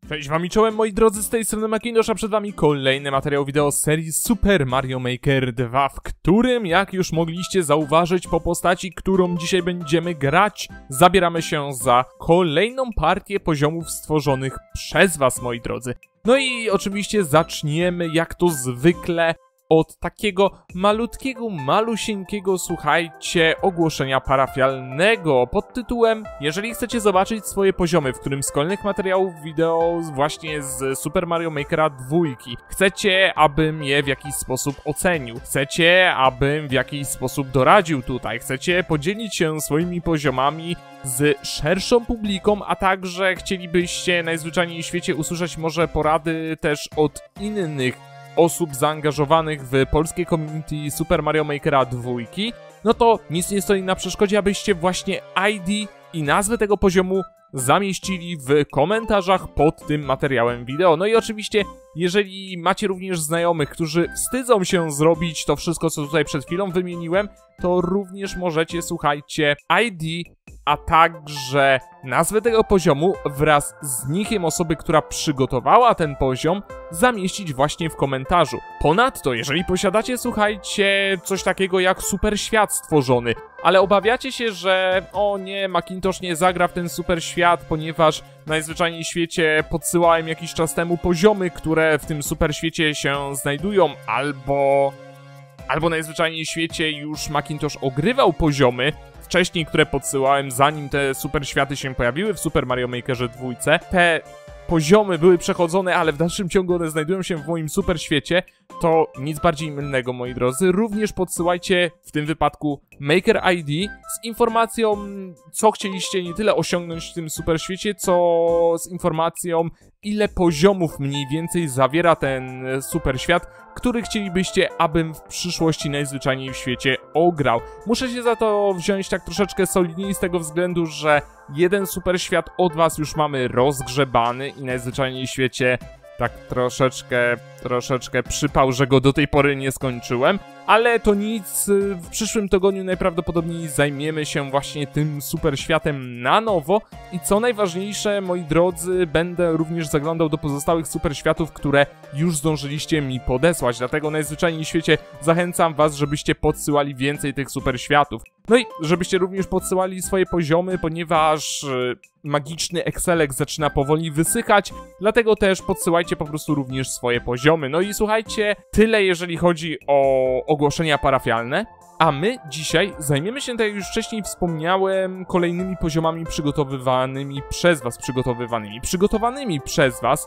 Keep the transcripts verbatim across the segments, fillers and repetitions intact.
Cześć wami czołem moi drodzy, z tej strony Macintosh, a przed wami kolejny materiał wideo z serii Super Mario Maker dwa, w którym, jak już mogliście zauważyć po postaci, którą dzisiaj będziemy grać, zabieramy się za kolejną partię poziomów stworzonych przez was, moi drodzy. No i oczywiście zaczniemy jak to zwykle od takiego malutkiego, malusieńkiego, słuchajcie, ogłoszenia parafialnego pod tytułem: jeżeli chcecie zobaczyć swoje poziomy w którymś z kolejnych materiałów wideo właśnie z Super Mario Makera dwa, chcecie, abym je w jakiś sposób ocenił, chcecie, abym w jakiś sposób doradził tutaj, chcecie podzielić się swoimi poziomami z szerszą publiką, a także chcielibyście najzwyczajniej w świecie usłyszeć może porady też od innych osób zaangażowanych w polskie community Super Mario Makera dwa, no to nic nie stoi na przeszkodzie, abyście właśnie I D i nazwę tego poziomu zamieścili w komentarzach pod tym materiałem wideo. No i oczywiście, jeżeli macie również znajomych, którzy wstydzą się zrobić to wszystko, co tutaj przed chwilą wymieniłem, to również możecie, słuchajcie, I D, a także nazwę tego poziomu wraz z nickiem osoby, która przygotowała ten poziom, zamieścić właśnie w komentarzu. Ponadto, jeżeli posiadacie, słuchajcie, coś takiego jak super świat stworzony, ale obawiacie się, że o nie, Macintosh nie zagra w ten super świat, ponieważ najzwyczajniej w świecie podsyłałem jakiś czas temu poziomy, które w tym super świecie się znajdują, albo... albo najzwyczajniej w świecie już Macintosh ogrywał poziomy wcześniej, które podsyłałem, zanim te super światy się pojawiły w Super Mario Makerze dwa. Te poziomy były przechodzone, ale w dalszym ciągu one znajdują się w moim super świecie, to nic bardziej mylnego, moi drodzy. Również podsyłajcie w tym wypadku Maker I D z informacją, co chcieliście nie tyle osiągnąć w tym super świecie, co z informacją, ile poziomów mniej więcej zawiera ten super świat, który chcielibyście, abym w przyszłości najzwyczajniej w świecie ograł. Muszę się za to wziąć tak troszeczkę solidniej z tego względu, że jeden super świat od was już mamy rozgrzebany i najzwyczajniej w świecie tak troszeczkę, troszeczkę przypał, że go do tej pory nie skończyłem. Ale to nic, w przyszłym tygodniu najprawdopodobniej zajmiemy się właśnie tym super światem na nowo. I co najważniejsze, moi drodzy, będę również zaglądał do pozostałych super światów, które już zdążyliście mi podesłać. Dlatego najzwyczajniej w świecie zachęcam was, żebyście podsyłali więcej tych super światów. No i żebyście również podsyłali swoje poziomy, ponieważ magiczny Excelek zaczyna powoli wysychać, dlatego też podsyłajcie po prostu również swoje poziomy. No i słuchajcie, tyle jeżeli chodzi o ogłoszenia parafialne, a my dzisiaj zajmiemy się, tak jak już wcześniej wspomniałem, kolejnymi poziomami przygotowywanymi przez was, przygotowywanymi, przygotowanymi przez was.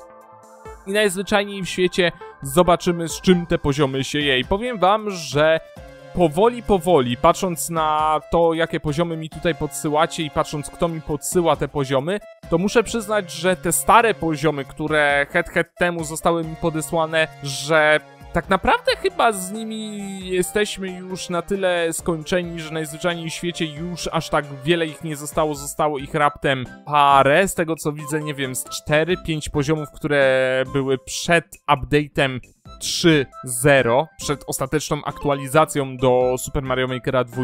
I najzwyczajniej w świecie zobaczymy, z czym te poziomy się je. I powiem wam, że powoli, powoli, patrząc na to, jakie poziomy mi tutaj podsyłacie i patrząc, kto mi podsyła te poziomy, to muszę przyznać, że te stare poziomy, które het het temu zostały mi podesłane, że tak naprawdę chyba z nimi jesteśmy już na tyle skończeni, że najzwyczajniej w świecie już aż tak wiele ich nie zostało, zostało ich raptem parę, z tego co widzę, nie wiem, z cztery pięć poziomów, które były przed update'em trzy zero, przed ostateczną aktualizacją do Super Mario Makera dwa,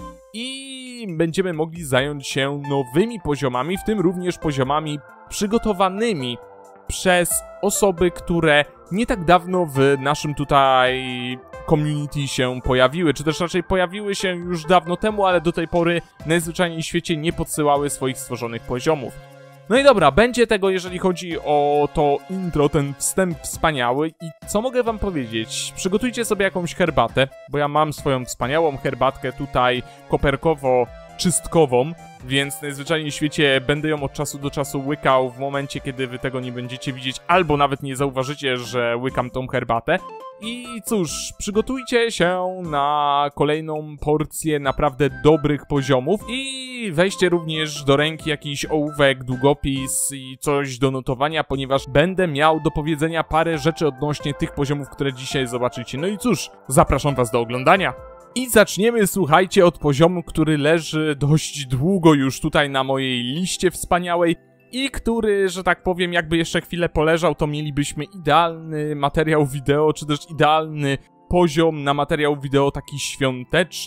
i będziemy mogli zająć się nowymi poziomami, w tym również poziomami przygotowanymi przez osoby, które nie tak dawno w naszym tutaj community się pojawiły, czy też raczej pojawiły się już dawno temu, ale do tej pory najzwyczajniej w świecie nie podsyłały swoich stworzonych poziomów. No i dobra, będzie tego, jeżeli chodzi o to intro, ten wstęp wspaniały. I co mogę wam powiedzieć? Przygotujcie sobie jakąś herbatę, bo ja mam swoją wspaniałą herbatkę tutaj koperkowo-czystkową, więc najzwyczajniej w świecie będę ją od czasu do czasu łykał w momencie, kiedy wy tego nie będziecie widzieć, albo nawet nie zauważycie, że łykam tą herbatę. I cóż, przygotujcie się na kolejną porcję naprawdę dobrych poziomów i weźcie również do ręki jakiś ołówek, długopis i coś do notowania, ponieważ będę miał do powiedzenia parę rzeczy odnośnie tych poziomów, które dzisiaj zobaczycie. No i cóż, zapraszam was do oglądania. I zaczniemy, słuchajcie, od poziomu, który leży dość długo już tutaj na mojej liście wspaniałej i który, że tak powiem, jakby jeszcze chwilę poleżał, to mielibyśmy idealny materiał wideo, czy też idealny poziom na materiał wideo taki świąteczny.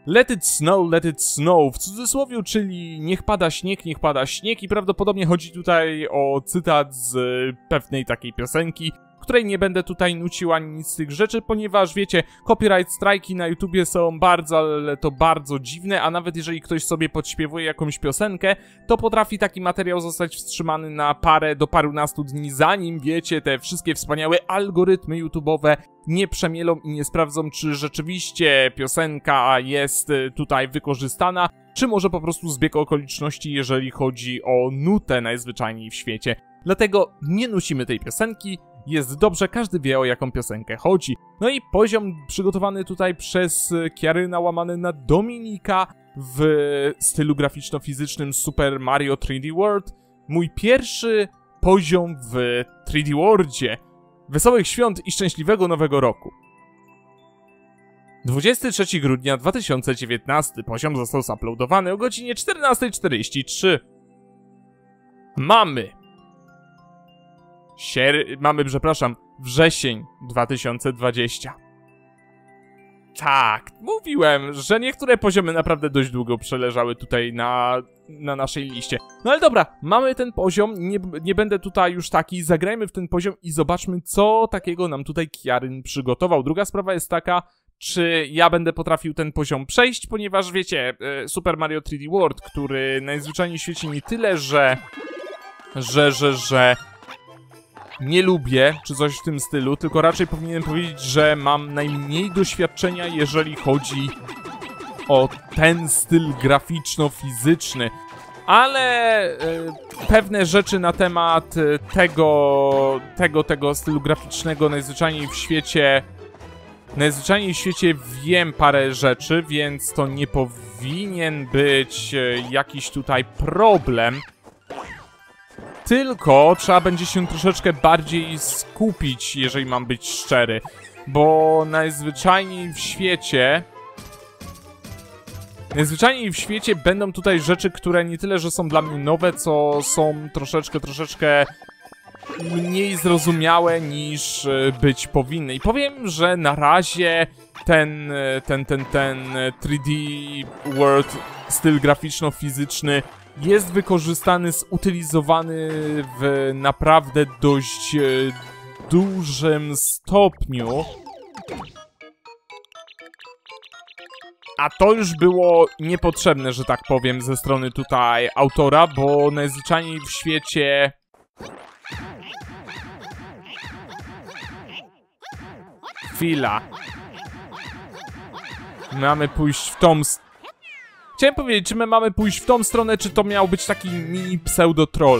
Let it snow, let it snow, w cudzysłowie, czyli niech pada śnieg, niech pada śnieg i prawdopodobnie chodzi tutaj o cytat z pewnej takiej piosenki, której nie będę tutaj nucił ani nic z tych rzeczy, ponieważ wiecie, copyright strajki na YouTubie są bardzo, ale to bardzo dziwne, a nawet jeżeli ktoś sobie podśpiewuje jakąś piosenkę, to potrafi taki materiał zostać wstrzymany na parę do parunastu dni, zanim wiecie, te wszystkie wspaniałe algorytmy YouTube'owe nie przemielą i nie sprawdzą, czy rzeczywiście piosenka jest tutaj wykorzystana, czy może po prostu zbieg okoliczności, jeżeli chodzi o nutę najzwyczajniej w świecie. Dlatego nie nucimy tej piosenki, jest dobrze, każdy wie, o jaką piosenkę chodzi. No i poziom przygotowany tutaj przez Kiaryna łamany na Dominika w stylu graficzno-fizycznym Super Mario trzy D World. Mój pierwszy poziom w trzy D Worldzie. Wesołych świąt i szczęśliwego nowego roku. dwudziestego trzeciego grudnia dwa tysiące dziewiętnastego poziom został zuploadowany o godzinie czternastej czterdzieści trzy. Mamy... Sier... Mamy, przepraszam, wrzesień dwa tysiące dwudziesty. Tak, mówiłem, że niektóre poziomy naprawdę dość długo przeleżały tutaj na, na naszej liście. No ale dobra, mamy ten poziom, nie, nie będę tutaj już taki, zagrajmy w ten poziom i zobaczmy, co takiego nam tutaj Kiaryn przygotował. Druga sprawa jest taka, czy ja będę potrafił ten poziom przejść, ponieważ wiecie, Super Mario trzy D World, który najzwyczajniej w świecie nie tyle, że... że, że, że... nie lubię, czy coś w tym stylu, tylko raczej powinienem powiedzieć, że mam najmniej doświadczenia, jeżeli chodzi o ten styl graficzno-fizyczny. Ale e, pewne rzeczy na temat tego, tego, tego stylu graficznego najzwyczajniej w świecie, najzwyczajniej w świecie wiem parę rzeczy, więc to nie powinien być jakiś tutaj problem. Tylko trzeba będzie się troszeczkę bardziej skupić, jeżeli mam być szczery. Bo najzwyczajniej w świecie... Najzwyczajniej w świecie będą tutaj rzeczy, które nie tyle, że są dla mnie nowe, co są troszeczkę, troszeczkę mniej zrozumiałe niż być powinny. I powiem, że na razie ten, ten, ten, ten trzy D World styl graficzno-fizyczny jest wykorzystany, zutylizowany w naprawdę dość e, dużym stopniu. A to już było niepotrzebne, że tak powiem, ze strony tutaj autora, bo najzwyczajniej w świecie... Chwila. Mamy pójść w tą... Chciałem powiedzieć, czy my mamy pójść w tą stronę, czy to miał być taki mini pseudo-troll.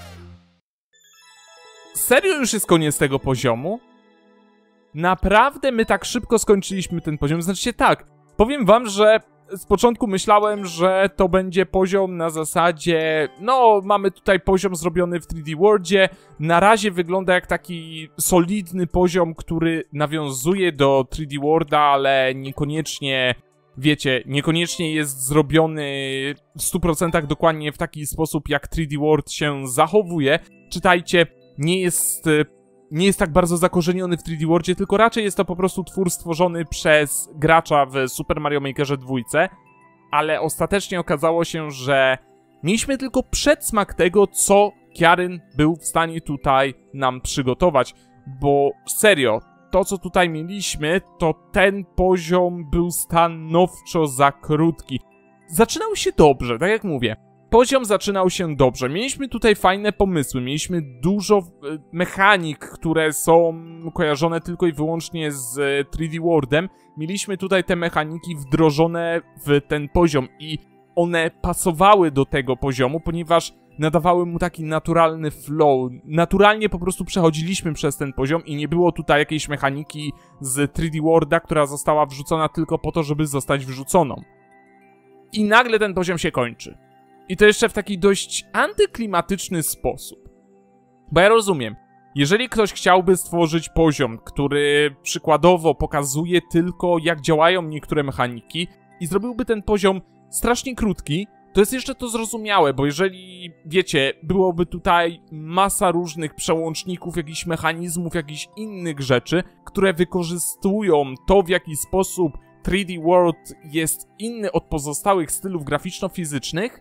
Serio już jest koniec tego poziomu? Naprawdę my tak szybko skończyliśmy ten poziom? Znaczy tak, powiem wam, że z początku myślałem, że to będzie poziom na zasadzie... No, mamy tutaj poziom zrobiony w trzy D Worldzie. Na razie wygląda jak taki solidny poziom, który nawiązuje do trzy D Worlda, ale niekoniecznie... Wiecie, niekoniecznie jest zrobiony w stu procentach dokładnie w taki sposób, jak trzy D World się zachowuje. Czytajcie, nie jest, nie jest tak bardzo zakorzeniony w trzy D Worldzie, tylko raczej jest to po prostu twór stworzony przez gracza w Super Mario Makerze dwa, ale ostatecznie okazało się, że mieliśmy tylko przedsmak tego, co Kiaryn był w stanie tutaj nam przygotować, bo serio, to, co tutaj mieliśmy, to ten poziom był stanowczo za krótki. Zaczynał się dobrze, tak jak mówię. Poziom zaczynał się dobrze. Mieliśmy tutaj fajne pomysły, mieliśmy dużo mechanik, które są kojarzone tylko i wyłącznie z trzy D Worldem. Mieliśmy tutaj te mechaniki wdrożone w ten poziom i one pasowały do tego poziomu, ponieważ nadawały mu taki naturalny flow. Naturalnie po prostu przechodziliśmy przez ten poziom i nie było tutaj jakiejś mechaniki z trzy D Worlda, która została wrzucona tylko po to, żeby zostać wrzuconą. I nagle ten poziom się kończy. I to jeszcze w taki dość antyklimatyczny sposób. Bo ja rozumiem, jeżeli ktoś chciałby stworzyć poziom, który przykładowo pokazuje tylko, jak działają niektóre mechaniki i zrobiłby ten poziom strasznie krótki, to jest jeszcze to zrozumiałe, bo jeżeli, wiecie, byłoby tutaj masa różnych przełączników, jakichś mechanizmów, jakichś innych rzeczy, które wykorzystują to, w jaki sposób trzy D World jest inny od pozostałych stylów graficzno-fizycznych,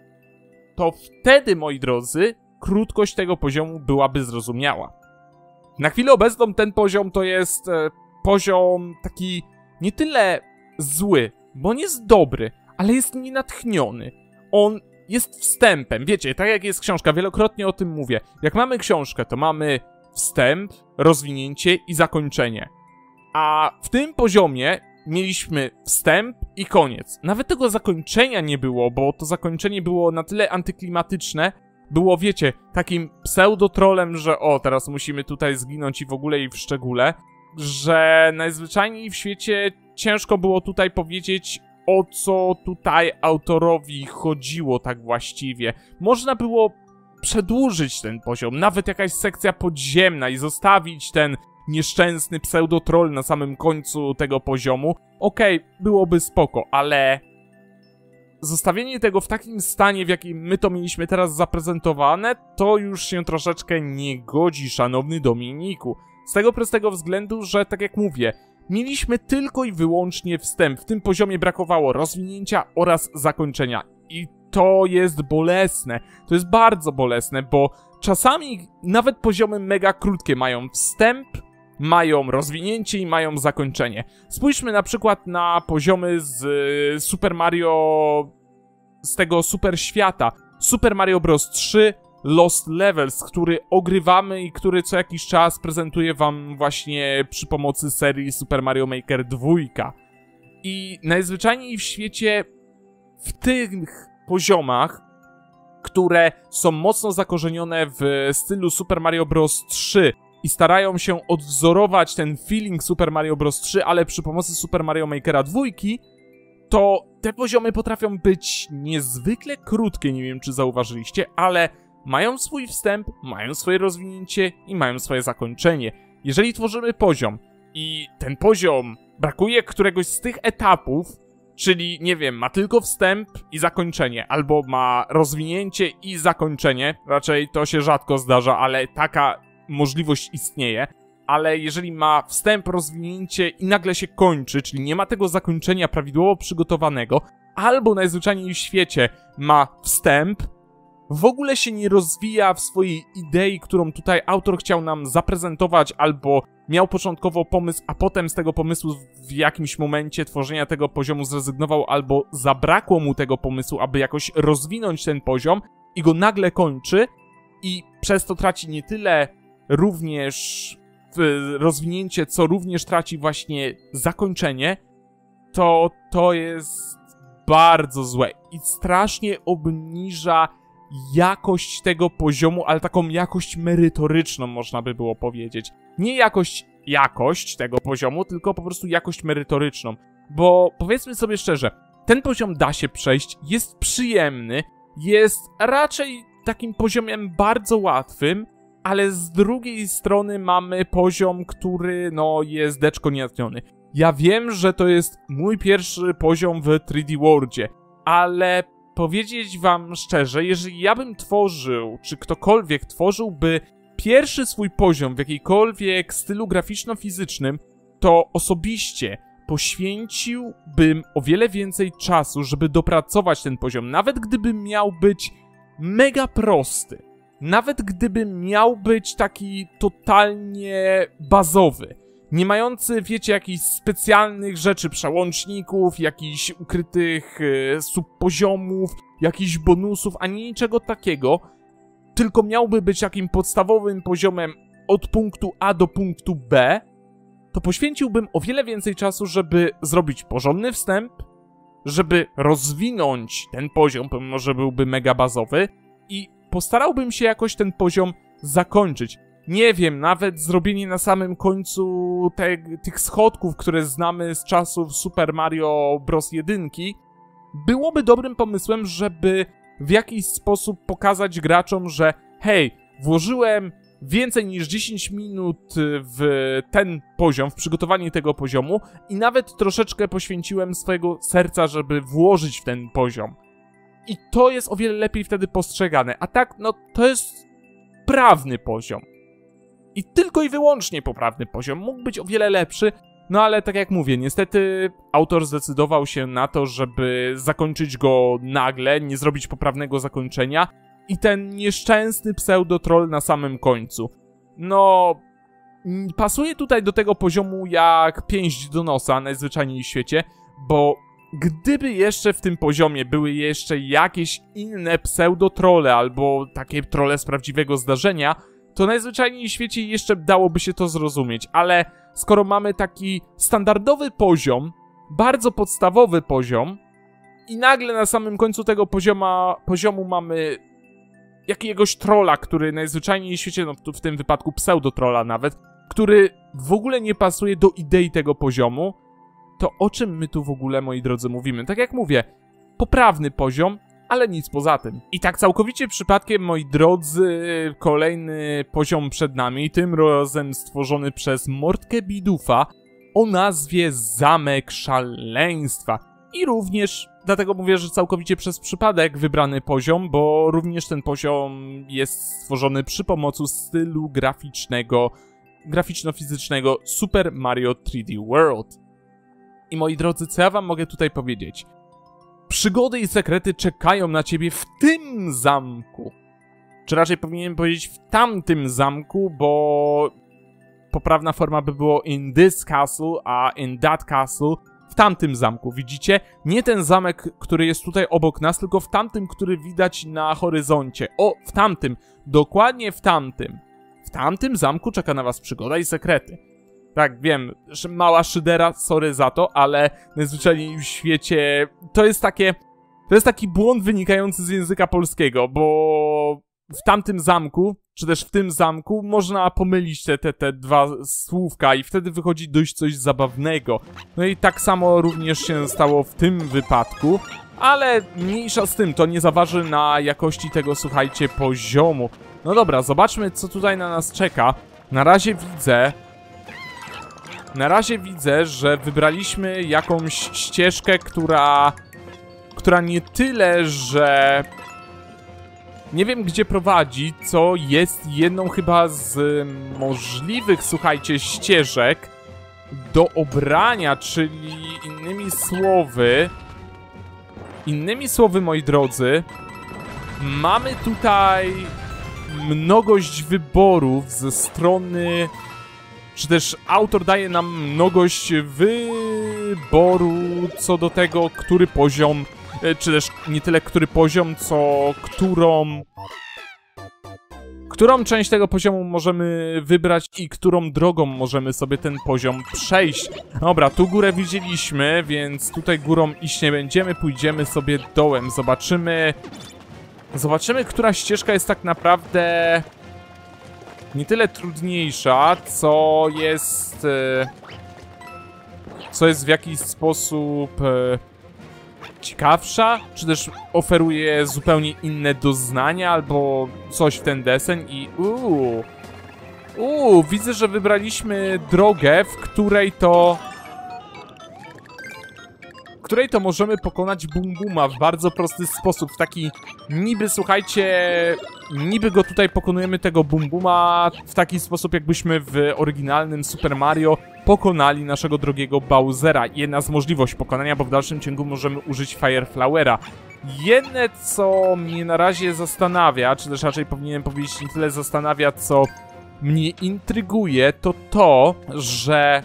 to wtedy, moi drodzy, krótkość tego poziomu byłaby zrozumiała. Na chwilę obecną ten poziom to jest e, poziom taki nie tyle zły, bo on jest dobry, ale jest nienatchniony. On jest wstępem. Wiecie, tak jak jest książka, wielokrotnie o tym mówię. Jak mamy książkę, to mamy wstęp, rozwinięcie i zakończenie. A w tym poziomie mieliśmy wstęp i koniec. Nawet tego zakończenia nie było, bo to zakończenie było na tyle antyklimatyczne, było, wiecie, takim pseudotrolem, że o, teraz musimy tutaj zginąć i w ogóle i w szczególe, że najzwyczajniej w świecie ciężko było tutaj powiedzieć, o co tutaj autorowi chodziło tak właściwie. Można było przedłużyć ten poziom, nawet jakaś sekcja podziemna i zostawić ten nieszczęsny pseudotroll na samym końcu tego poziomu. Okej, okay, byłoby spoko, ale zostawienie tego w takim stanie, w jakim my to mieliśmy teraz zaprezentowane, to już się troszeczkę nie godzi, szanowny Dominiku. Z tego prostego względu, że tak jak mówię, mieliśmy tylko i wyłącznie wstęp. W tym poziomie brakowało rozwinięcia oraz zakończenia. I to jest bolesne. To jest bardzo bolesne, bo czasami nawet poziomy mega krótkie mają wstęp, mają rozwinięcie i mają zakończenie. Spójrzmy na przykład na poziomy z y, Super Mario... z tego super świata. Super Mario Bros. trzy Lost Levels, który ogrywamy i który co jakiś czas prezentuje wam właśnie przy pomocy serii Super Mario Maker dwa. I najzwyczajniej w świecie w tych poziomach, które są mocno zakorzenione w stylu Super Mario Bros. trzy i starają się odwzorować ten feeling Super Mario Bros. trzy, ale przy pomocy Super Mario Makera dwa, to te poziomy potrafią być niezwykle krótkie, nie wiem czy zauważyliście, ale mają swój wstęp, mają swoje rozwinięcie i mają swoje zakończenie. Jeżeli tworzymy poziom i ten poziom brakuje któregoś z tych etapów, czyli, nie wiem, ma tylko wstęp i zakończenie, albo ma rozwinięcie i zakończenie, raczej to się rzadko zdarza, ale taka możliwość istnieje, ale jeżeli ma wstęp, rozwinięcie i nagle się kończy, czyli nie ma tego zakończenia prawidłowo przygotowanego, albo najzwyczajniej w świecie ma wstęp, w ogóle się nie rozwija w swojej idei, którą tutaj autor chciał nam zaprezentować, albo miał początkowo pomysł, a potem z tego pomysłu w jakimś momencie tworzenia tego poziomu zrezygnował, albo zabrakło mu tego pomysłu, aby jakoś rozwinąć ten poziom i go nagle kończy i przez to traci nie tyle również rozwinięcie, co również traci właśnie zakończenie, to to jest bardzo złe i strasznie obniża jakość tego poziomu, ale taką jakość merytoryczną można by było powiedzieć. Nie jakość, jakość tego poziomu, tylko po prostu jakość merytoryczną. Bo powiedzmy sobie szczerze, ten poziom da się przejść, jest przyjemny, jest raczej takim poziomem bardzo łatwym, ale z drugiej strony mamy poziom, który no jest deczko nienatchniony. Ja wiem, że to jest mój pierwszy poziom w trzy D Worldzie, ale powiedzieć wam szczerze, jeżeli ja bym tworzył, czy ktokolwiek tworzyłby pierwszy swój poziom w jakiejkolwiek stylu graficzno-fizycznym, to osobiście poświęciłbym o wiele więcej czasu, żeby dopracować ten poziom, nawet gdyby miał być mega prosty, nawet gdyby miał być taki totalnie bazowy, nie mający, wiecie, jakichś specjalnych rzeczy, przełączników, jakichś ukrytych e, subpoziomów, jakichś bonusów, ani niczego takiego, tylko miałby być takim podstawowym poziomem od punktu A do punktu B, to poświęciłbym o wiele więcej czasu, żeby zrobić porządny wstęp, żeby rozwinąć ten poziom, pomimo że byłby mega bazowy, i postarałbym się jakoś ten poziom zakończyć. Nie wiem, nawet zrobienie na samym końcu te, tych schodków, które znamy z czasów Super Mario Bros. jeden, byłoby dobrym pomysłem, żeby w jakiś sposób pokazać graczom, że hej, włożyłem więcej niż dziesięć minut w ten poziom, w przygotowanie tego poziomu i nawet troszeczkę poświęciłem swojego serca, żeby włożyć w ten poziom. I to jest o wiele lepiej wtedy postrzegane. A tak, no to jest prawny poziom. I tylko i wyłącznie poprawny poziom. Mógł być o wiele lepszy, No ale tak jak mówię, niestety autor zdecydował się na to, żeby zakończyć go nagle, nie zrobić poprawnego zakończenia i ten nieszczęsny pseudotroll na samym końcu. No, pasuje tutaj do tego poziomu jak pięść do nosa najzwyczajniej w świecie, bo gdyby jeszcze w tym poziomie były jeszcze jakieś inne pseudotrolle albo takie trolle z prawdziwego zdarzenia, to najzwyczajniej w świecie jeszcze dałoby się to zrozumieć, ale skoro mamy taki standardowy poziom, bardzo podstawowy poziom i nagle na samym końcu tego pozioma, poziomu mamy jakiegoś trolla, który najzwyczajniej w świecie, no w tym wypadku pseudotrolla nawet, który w ogóle nie pasuje do idei tego poziomu, to o czym my tu w ogóle, moi drodzy, mówimy? Tak jak mówię, poprawny poziom, ale nic poza tym. I tak całkowicie przypadkiem, moi drodzy, kolejny poziom przed nami, tym razem stworzony przez Mordkę Bidufa o nazwie Zamek Szaleństwa. I również, dlatego mówię, że całkowicie przez przypadek wybrany poziom, bo również ten poziom jest stworzony przy pomocy stylu graficznego, graficzno-fizycznego Super Mario trzy D World. I moi drodzy, co ja wam mogę tutaj powiedzieć? Przygody i sekrety czekają na ciebie w tym zamku. Czy raczej powinienem powiedzieć w tamtym zamku, bo poprawna forma by było in this castle, a in that castle w tamtym zamku. Widzicie? Nie ten zamek, który jest tutaj obok nas, tylko w tamtym, który widać na horyzoncie. O, w tamtym. Dokładnie w tamtym. W tamtym zamku czeka na was przygoda i sekrety. Tak, wiem, że mała szydera, sorry za to, ale najzwyczajniej w świecie to jest takie, to jest taki błąd wynikający z języka polskiego, bo w tamtym zamku, czy też w tym zamku można pomylić te, te, te dwa słówka i wtedy wychodzi dość coś zabawnego. No i tak samo również się stało w tym wypadku, ale mniejsza z tym, to nie zaważy na jakości tego, słuchajcie, poziomu. No dobra, zobaczmy, co tutaj na nas czeka. Na razie widzę... Na razie widzę, że wybraliśmy jakąś ścieżkę, która... która nie tyle, że... nie wiem, gdzie prowadzi, co jest jedną chyba z możliwych, słuchajcie, ścieżek do obrania, czyli innymi słowy... Innymi słowy, moi drodzy, mamy tutaj mnogość wyborów ze strony... Czy też autor daje nam mnogość wyboru co do tego, który poziom, czy też nie tyle który poziom, co którą... Którą część tego poziomu możemy wybrać i którą drogą możemy sobie ten poziom przejść. Dobra, tu górę widzieliśmy, więc tutaj górą iść nie będziemy, pójdziemy sobie dołem. Zobaczymy... Zobaczymy, która ścieżka jest tak naprawdę... nie tyle trudniejsza, co jest... co jest w jakiś sposób... ciekawsza, czy też oferuje zupełnie inne doznania, albo coś w ten deseń i... Uuu, uuu, widzę, że wybraliśmy drogę, w której to... w której to możemy pokonać Bum Buma w bardzo prosty sposób, w taki niby, słuchajcie, niby go tutaj pokonujemy, tego Bum Buma, w taki sposób, jakbyśmy w oryginalnym Super Mario pokonali naszego drogiego Bowsera. Jedna z możliwości pokonania, bo w dalszym ciągu możemy użyć Fire Flowera. Jedne, co mnie na razie zastanawia, czy też raczej powinienem powiedzieć nie tyle zastanawia, co mnie intryguje, to to, że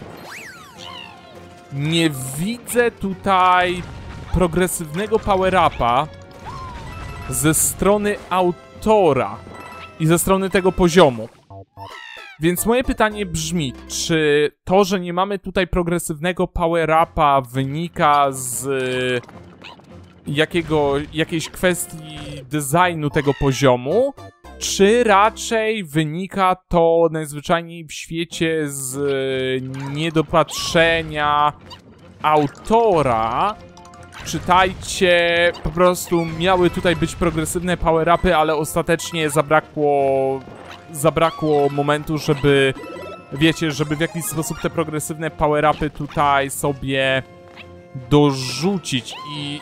nie widzę tutaj progresywnego power-upa ze strony autora i ze strony tego poziomu. Więc moje pytanie brzmi, czy to, że nie mamy tutaj progresywnego power-upa wynika z jakiego, jakiejś kwestii designu tego poziomu, czy raczej wynika to najzwyczajniej w świecie z niedopatrzenia autora? Czytajcie, po prostu miały tutaj być progresywne power-upy, ale ostatecznie zabrakło, zabrakło momentu, żeby, wiecie, żeby w jakiś sposób te progresywne power-upy tutaj sobie dorzucić i...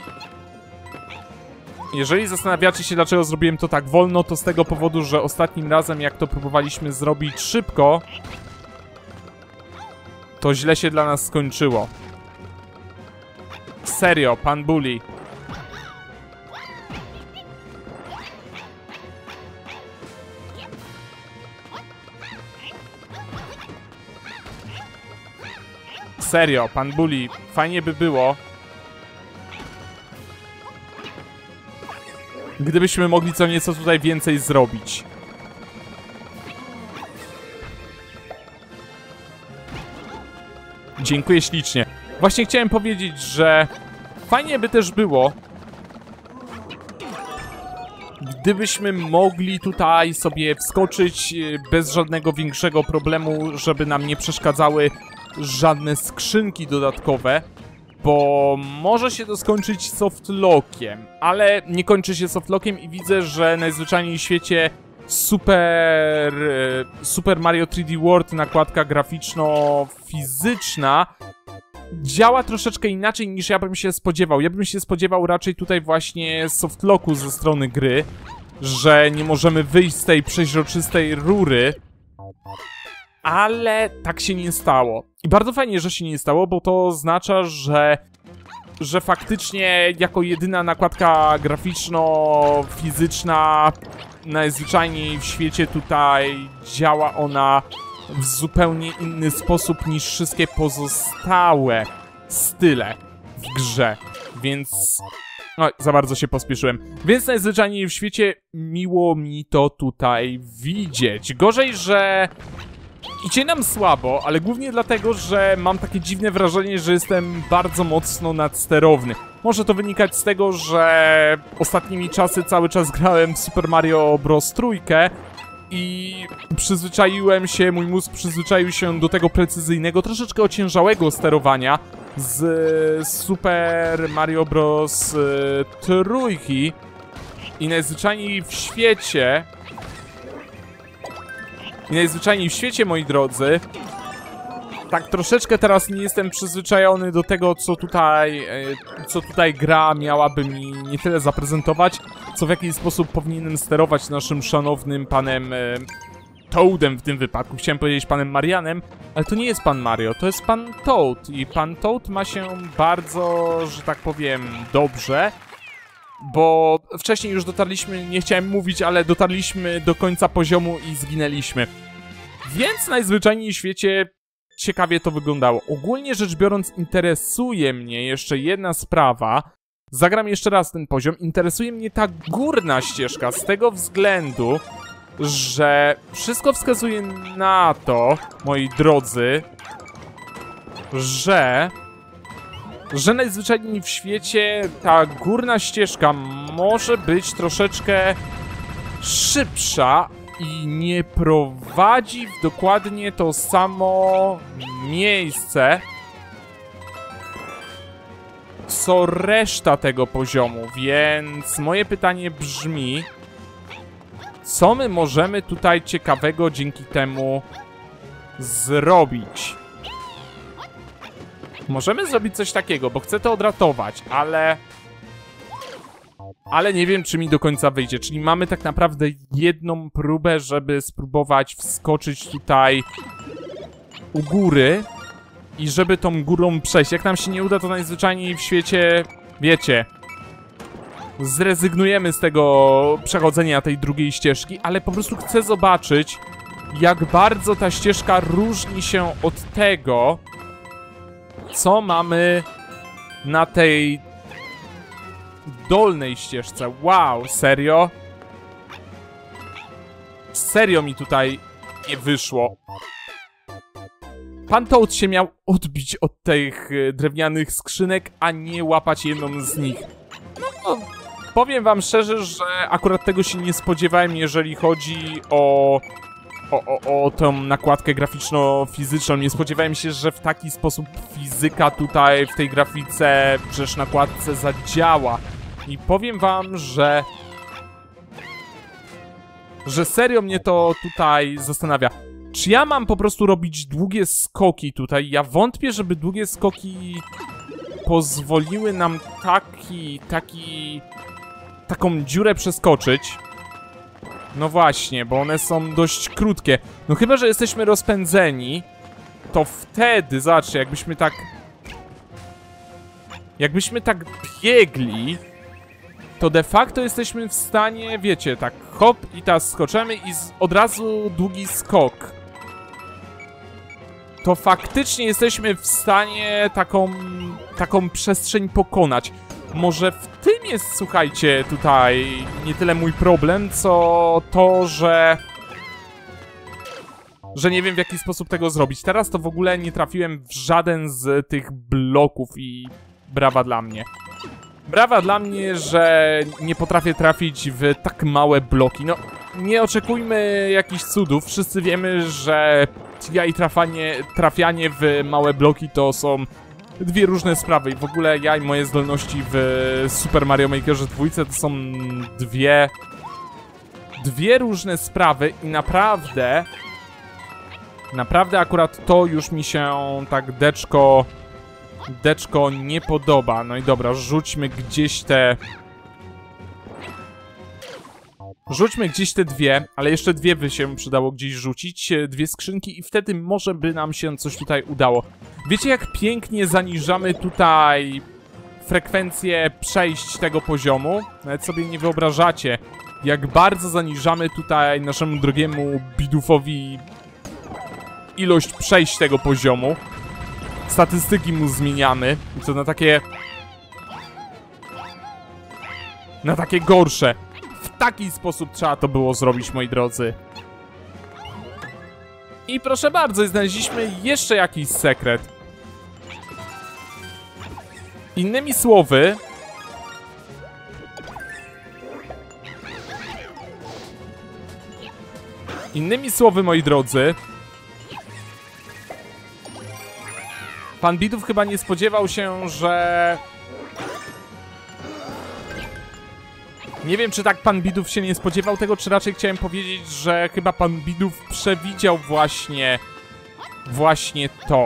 Jeżeli zastanawiacie się, dlaczego zrobiłem to tak wolno, to z tego powodu, że ostatnim razem, jak to próbowaliśmy zrobić szybko, To źle się dla nas skończyło. Serio, pan Bully. Serio, pan Bully. Fajnie by było, gdybyśmy mogli co nieco tutaj więcej zrobić. Dziękuję ślicznie. Właśnie chciałem powiedzieć, że fajnie by też było, gdybyśmy mogli tutaj sobie wskoczyć bez żadnego większego problemu, żeby nam nie przeszkadzały żadne skrzynki dodatkowe, bo może się to skończyć softlockiem, ale nie kończy się softlockiem i widzę, że najzwyczajniej w świecie Super, Super Mario trzy D World, nakładka graficzno-fizyczna, działa troszeczkę inaczej niż ja bym się spodziewał. Ja bym się spodziewał raczej tutaj właśnie softlocku ze strony gry, że nie możemy wyjść z tej przeźroczystej rury, ale tak się nie stało. I bardzo fajnie, że się nie stało, bo to oznacza, że że faktycznie jako jedyna nakładka graficzno-fizyczna najzwyczajniej w świecie tutaj działa ona w zupełnie inny sposób niż wszystkie pozostałe style w grze. Więc... no, za bardzo się pospieszyłem. Więc najzwyczajniej w świecie miło mi to tutaj widzieć. Gorzej, że... idzie nam słabo, ale głównie dlatego, że mam takie dziwne wrażenie, że jestem bardzo mocno nadsterowny. Może to wynikać z tego, że ostatnimi czasy cały czas grałem w Super Mario Bros. Trójkę i przyzwyczaiłem się, mój mózg przyzwyczaił się do tego precyzyjnego, troszeczkę ociężałego sterowania z Super Mario Bros. Trójki i najzwyczajniej w świecie... I najzwyczajniej w świecie, moi drodzy, tak troszeczkę teraz nie jestem przyzwyczajony do tego, co tutaj, co tutaj gra miałaby mi nie tyle zaprezentować, co w jaki sposób powinienem sterować naszym szanownym panem Toadem w tym wypadku. Chciałem powiedzieć panem Marianem, ale to nie jest pan Mario, to jest pan Toad. I pan Toad ma się bardzo, że tak powiem, dobrze, bo wcześniej już dotarliśmy, nie chciałem mówić, ale dotarliśmy do końca poziomu i zginęliśmy. Więc najzwyczajniej w świecie ciekawie to wyglądało. Ogólnie rzecz biorąc, interesuje mnie jeszcze jedna sprawa. Zagram jeszcze raz ten poziom. Interesuje mnie ta górna ścieżka z tego względu, że wszystko wskazuje na to, moi drodzy, że... że najzwyczajniej w świecie ta górna ścieżka może być troszeczkę szybsza i nie prowadzi w dokładnie to samo miejsce co reszta tego poziomu, więc moje pytanie brzmi, co my możemy tutaj ciekawego dzięki temu zrobić? Możemy zrobić coś takiego, bo chcę to odratować, ale... ale nie wiem, czy mi do końca wyjdzie. Czyli mamy tak naprawdę jedną próbę, żeby spróbować wskoczyć tutaj u góry i żeby tą górą przejść. Jak nam się nie uda, to najzwyczajniej w świecie, wiecie, zrezygnujemy z tego przechodzenia tej drugiej ścieżki, ale po prostu chcę zobaczyć, jak bardzo ta ścieżka różni się od tego, co mamy na tej dolnej ścieżce. Wow, serio? Serio mi tutaj nie wyszło. Pan Toad się miał odbić od tych drewnianych skrzynek, a nie łapać jedną z nich. No, no powiem wam szczerze, że akurat tego się nie spodziewałem, jeżeli chodzi o... O, o, o tą nakładkę graficzno-fizyczną. Nie spodziewałem się, że w taki sposób fizyka tutaj w tej grafice, przecież nakładce zadziała. I powiem wam, że... że serio mnie to tutaj zastanawia. Czy ja mam po prostu robić długie skoki tutaj? Ja wątpię, żeby długie skoki pozwoliły nam taki, taki... taką dziurę przeskoczyć. No właśnie, bo one są dość krótkie. No chyba, że jesteśmy rozpędzeni to wtedy, zobaczcie, jakbyśmy tak... Jakbyśmy tak biegli, to de facto jesteśmy w stanie, wiecie, tak hop i teraz skoczymy i z, od razu długi skok. To faktycznie jesteśmy w stanie taką, taką przestrzeń pokonać. Może w tym jest, słuchajcie, tutaj nie tyle mój problem, co to, że... że nie wiem, w jaki sposób tego zrobić. Teraz to w ogóle nie trafiłem w żaden z tych bloków i brawa dla mnie. Brawa dla mnie, że nie potrafię trafić w tak małe bloki. No, nie oczekujmy jakichś cudów. Wszyscy wiemy, że ja i trafianie, trafianie w małe bloki to są dwie różne sprawy. I w ogóle ja i moje zdolności w Super Mario Makerze dwójce to są dwie... Dwie różne sprawy i naprawdę... Naprawdę akurat to już mi się tak deczko... Deczko nie podoba. No i dobra, rzućmy gdzieś te... Rzućmy gdzieś te dwie, ale jeszcze dwie by się przydało gdzieś rzucić. Dwie skrzynki i wtedy może by nam się coś tutaj udało. Wiecie, jak pięknie zaniżamy tutaj frekwencję przejść tego poziomu? Nawet sobie nie wyobrażacie, jak bardzo zaniżamy tutaj naszemu drogiemu Bidufowi ilość przejść tego poziomu. Statystyki mu zmieniamy. I to na takie... Na takie gorsze. W taki sposób trzeba to było zrobić, moi drodzy. I proszę bardzo, znaleźliśmy jeszcze jakiś sekret. Innymi słowy... Innymi słowy, moi drodzy... Pan Bidów chyba nie spodziewał się, że... Nie wiem, czy tak pan Bidów się nie spodziewał tego, czy raczej chciałem powiedzieć, że chyba pan Bidów przewidział właśnie... Właśnie to.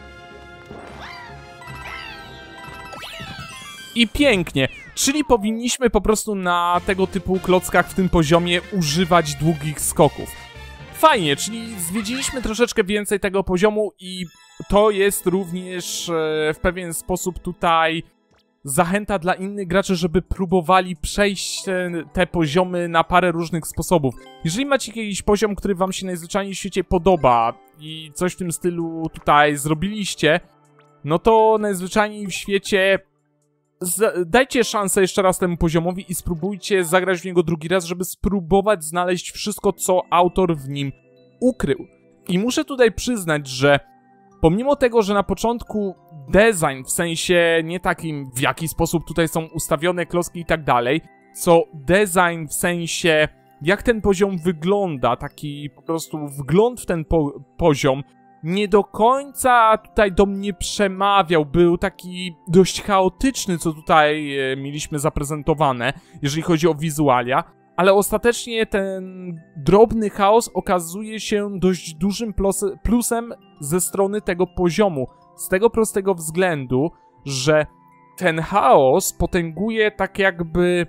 I pięknie. Czyli powinniśmy po prostu na tego typu klockach w tym poziomie używać długich skoków. Fajnie, czyli zwiedziliśmy troszeczkę więcej tego poziomu i... To jest również e, w pewien sposób tutaj zachęta dla innych graczy, żeby próbowali przejść te, te poziomy na parę różnych sposobów. Jeżeli macie jakiś poziom, który wam się najzwyczajniej w świecie podoba i coś w tym stylu tutaj zrobiliście, no to najzwyczajniej w świecie dajcie szansę jeszcze raz temu poziomowi i spróbujcie zagrać w niego drugi raz, żeby spróbować znaleźć wszystko, co autor w nim ukrył. I muszę tutaj przyznać, że pomimo tego, że na początku design, w sensie nie takim, w jaki sposób tutaj są ustawione klocki i tak dalej, co design w sensie, jak ten poziom wygląda, taki po prostu wgląd w ten po poziom, nie do końca tutaj do mnie przemawiał, był taki dość chaotyczny, co tutaj e, mieliśmy zaprezentowane, jeżeli chodzi o wizualia. Ale ostatecznie ten drobny chaos okazuje się dość dużym plusem ze strony tego poziomu. Z tego prostego względu, że ten chaos potęguje tak jakby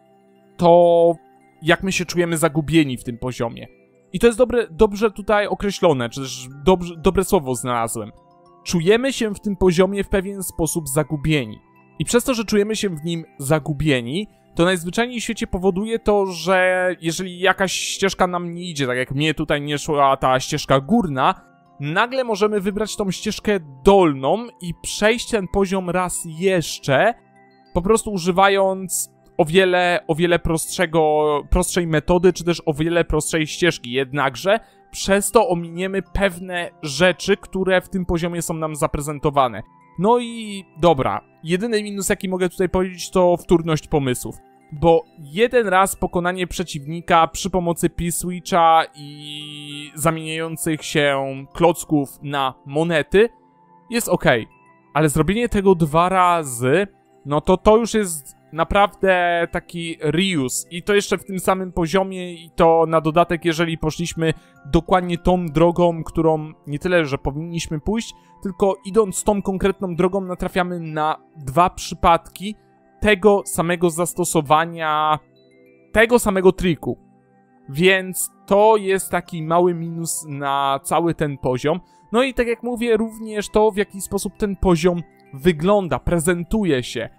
to, jak my się czujemy zagubieni w tym poziomie. I to jest dobre, dobrze tutaj określone, czy też dobrze, dobre słowo znalazłem. Czujemy się w tym poziomie w pewien sposób zagubieni. I przez to, że czujemy się w nim zagubieni, to najzwyczajniej w świecie powoduje to, że jeżeli jakaś ścieżka nam nie idzie, tak jak mnie tutaj nie szła ta ścieżka górna, nagle możemy wybrać tą ścieżkę dolną i przejść ten poziom raz jeszcze, po prostu używając o wiele, o wiele prostszego, prostszej metody, czy też o wiele prostszej ścieżki. Jednakże przez to ominiemy pewne rzeczy, które w tym poziomie są nam zaprezentowane. No i dobra, jedyny minus, jaki mogę tutaj powiedzieć, to wtórność pomysłów. Bo jeden raz pokonanie przeciwnika przy pomocy P-Switcha i zamieniających się klocków na monety jest ok. Ale zrobienie tego dwa razy, no to to już jest naprawdę taki reuse. I to jeszcze w tym samym poziomie i to na dodatek, jeżeli poszliśmy dokładnie tą drogą, którą nie tyle, że powinniśmy pójść, tylko idąc tą konkretną drogą natrafiamy na dwa przypadki tego samego zastosowania, tego samego triku. Więc to jest taki mały minus na cały ten poziom. No i tak jak mówię, również to, w jaki sposób ten poziom wygląda, prezentuje się.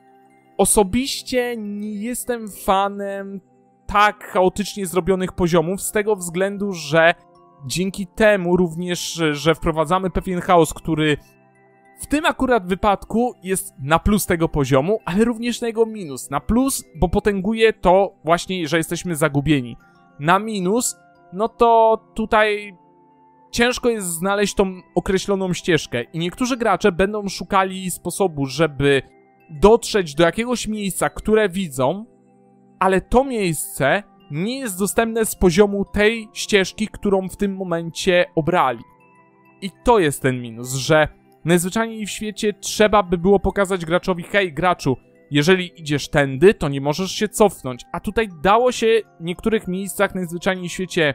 Osobiście nie jestem fanem tak chaotycznie zrobionych poziomów, z tego względu, że dzięki temu również, że wprowadzamy pewien chaos, który w tym akurat wypadku jest na plus tego poziomu, ale również na jego minus. Na plus, bo potęguje to właśnie, że jesteśmy zagubieni. Na minus, no to tutaj ciężko jest znaleźć tą określoną ścieżkę i niektórzy gracze będą szukali sposobu, żeby dotrzeć do jakiegoś miejsca, które widzą, ale to miejsce nie jest dostępne z poziomu tej ścieżki, którą w tym momencie obrali. I to jest ten minus, że najzwyczajniej w świecie trzeba by było pokazać graczowi: hej graczu, jeżeli idziesz tędy, to nie możesz się cofnąć. A tutaj dało się w niektórych miejscach najzwyczajniej w świecie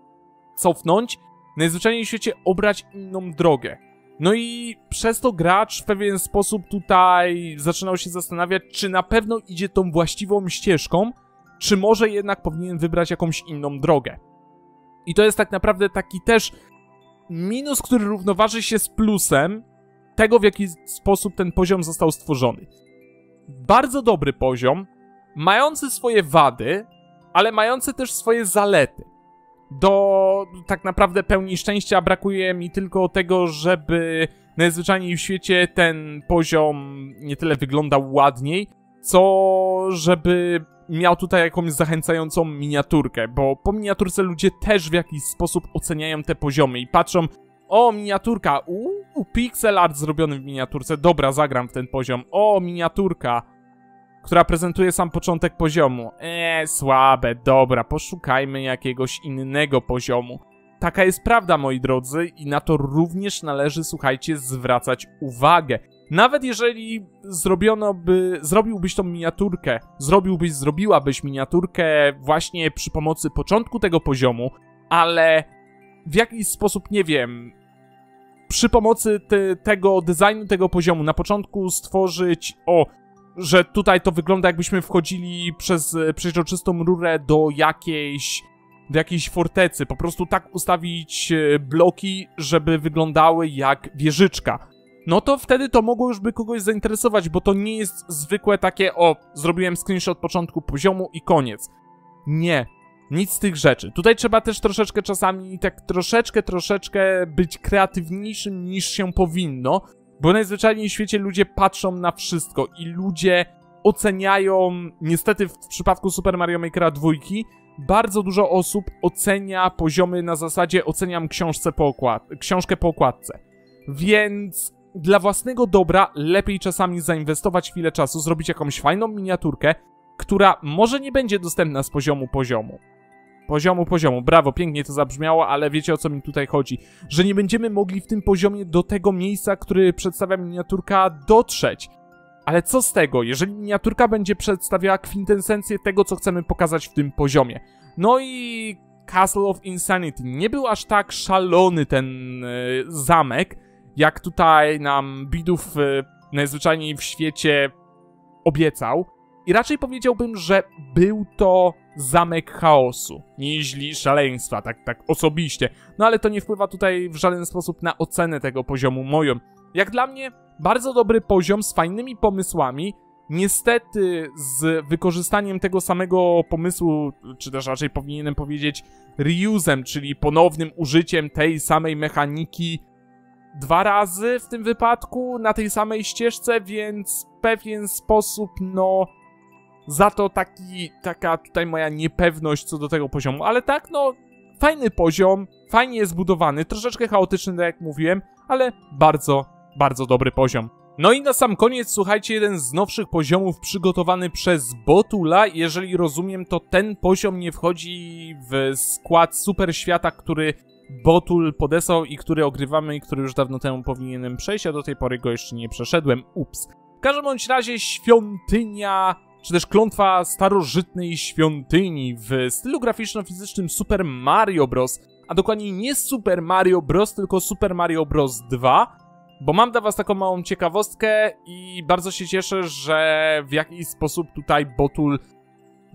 cofnąć, najzwyczajniej w świecie obrać inną drogę. No i przez to gracz w pewien sposób tutaj zaczynał się zastanawiać, czy na pewno idzie tą właściwą ścieżką, czy może jednak powinien wybrać jakąś inną drogę. I to jest tak naprawdę taki też minus, który równoważy się z plusem tego, w jaki sposób ten poziom został stworzony. Bardzo dobry poziom, mający swoje wady, ale mający też swoje zalety. Do tak naprawdę pełni szczęścia brakuje mi tylko tego, żeby najzwyczajniej w świecie ten poziom nie tyle wyglądał ładniej, co żeby miał tutaj jakąś zachęcającą miniaturkę, bo po miniaturce ludzie też w jakiś sposób oceniają te poziomy i patrzą: o, miniaturka, uuu, pixel art zrobiony w miniaturce, dobra, zagram w ten poziom. O, miniaturka, która prezentuje sam początek poziomu. Eee, słabe, dobra, poszukajmy jakiegoś innego poziomu. Taka jest prawda, moi drodzy, i na to również należy, słuchajcie, zwracać uwagę. Nawet jeżeli zrobiono by, zrobiłbyś tą miniaturkę, zrobiłbyś, zrobiłabyś miniaturkę właśnie przy pomocy początku tego poziomu, ale w jakiś sposób, nie wiem, przy pomocy te, tego designu tego poziomu na początku stworzyć, o, że tutaj to wygląda, jakbyśmy wchodzili przez przeźroczystą rurę do jakiejś, do jakiejś fortecy. Po prostu tak ustawić bloki, żeby wyglądały jak wieżyczka. No to wtedy to mogło już by kogoś zainteresować, bo to nie jest zwykłe takie: o, zrobiłem screenshot początku poziomu i koniec. Nie, nic z tych rzeczy. Tutaj trzeba też troszeczkę czasami, tak troszeczkę, troszeczkę być kreatywniejszym niż się powinno, bo najzwyczajniej w świecie ludzie patrzą na wszystko i ludzie oceniają, niestety w przypadku Super Mario Makera dwa, bardzo dużo osób ocenia poziomy na zasadzie: oceniam książce po okład książkę po okładce. Więc dla własnego dobra lepiej czasami zainwestować chwilę czasu, zrobić jakąś fajną miniaturkę, która może nie będzie dostępna z poziomu poziomu. Poziomu poziomu, brawo, pięknie to zabrzmiało, ale wiecie, o co mi tutaj chodzi. Że nie będziemy mogli w tym poziomie do tego miejsca, który przedstawia miniaturka, dotrzeć. Ale co z tego, jeżeli miniaturka będzie przedstawiała kwintesencję tego, co chcemy pokazać w tym poziomie. No i Castle of Insanity. Nie był aż tak szalony ten yy, zamek, jak tutaj nam Bidów yy, najzwyczajniej w świecie obiecał. I raczej powiedziałbym, że był to zamek chaosu, nieźli szaleństwa, tak, tak osobiście. No ale to nie wpływa tutaj w żaden sposób na ocenę tego poziomu moją. Jak dla mnie, bardzo dobry poziom z fajnymi pomysłami. Niestety z wykorzystaniem tego samego pomysłu, czy też raczej powinienem powiedzieć reusem, czyli ponownym użyciem tej samej mechaniki dwa razy w tym wypadku na tej samej ścieżce, więc w pewien sposób, no, za to taki, taka tutaj moja niepewność co do tego poziomu. Ale tak, no, fajny poziom, fajnie jest zbudowany, troszeczkę chaotyczny, tak jak mówiłem, ale bardzo, bardzo dobry poziom. No i na sam koniec, słuchajcie, jeden z nowszych poziomów przygotowany przez Botula. Jeżeli rozumiem, to ten poziom nie wchodzi w skład super świata, który Botul podesłał i który ogrywamy i który już dawno temu powinienem przejść, a do tej pory go jeszcze nie przeszedłem. Ups. W każdym bądź razie świątynia, czy też klątwa starożytnej świątyni w stylu graficzno-fizycznym Super Mario Bros. A dokładniej nie Super Mario Bros, tylko Super Mario Bros. dwa. Bo mam dla was taką małą ciekawostkę i bardzo się cieszę, że w jakiś sposób tutaj Botul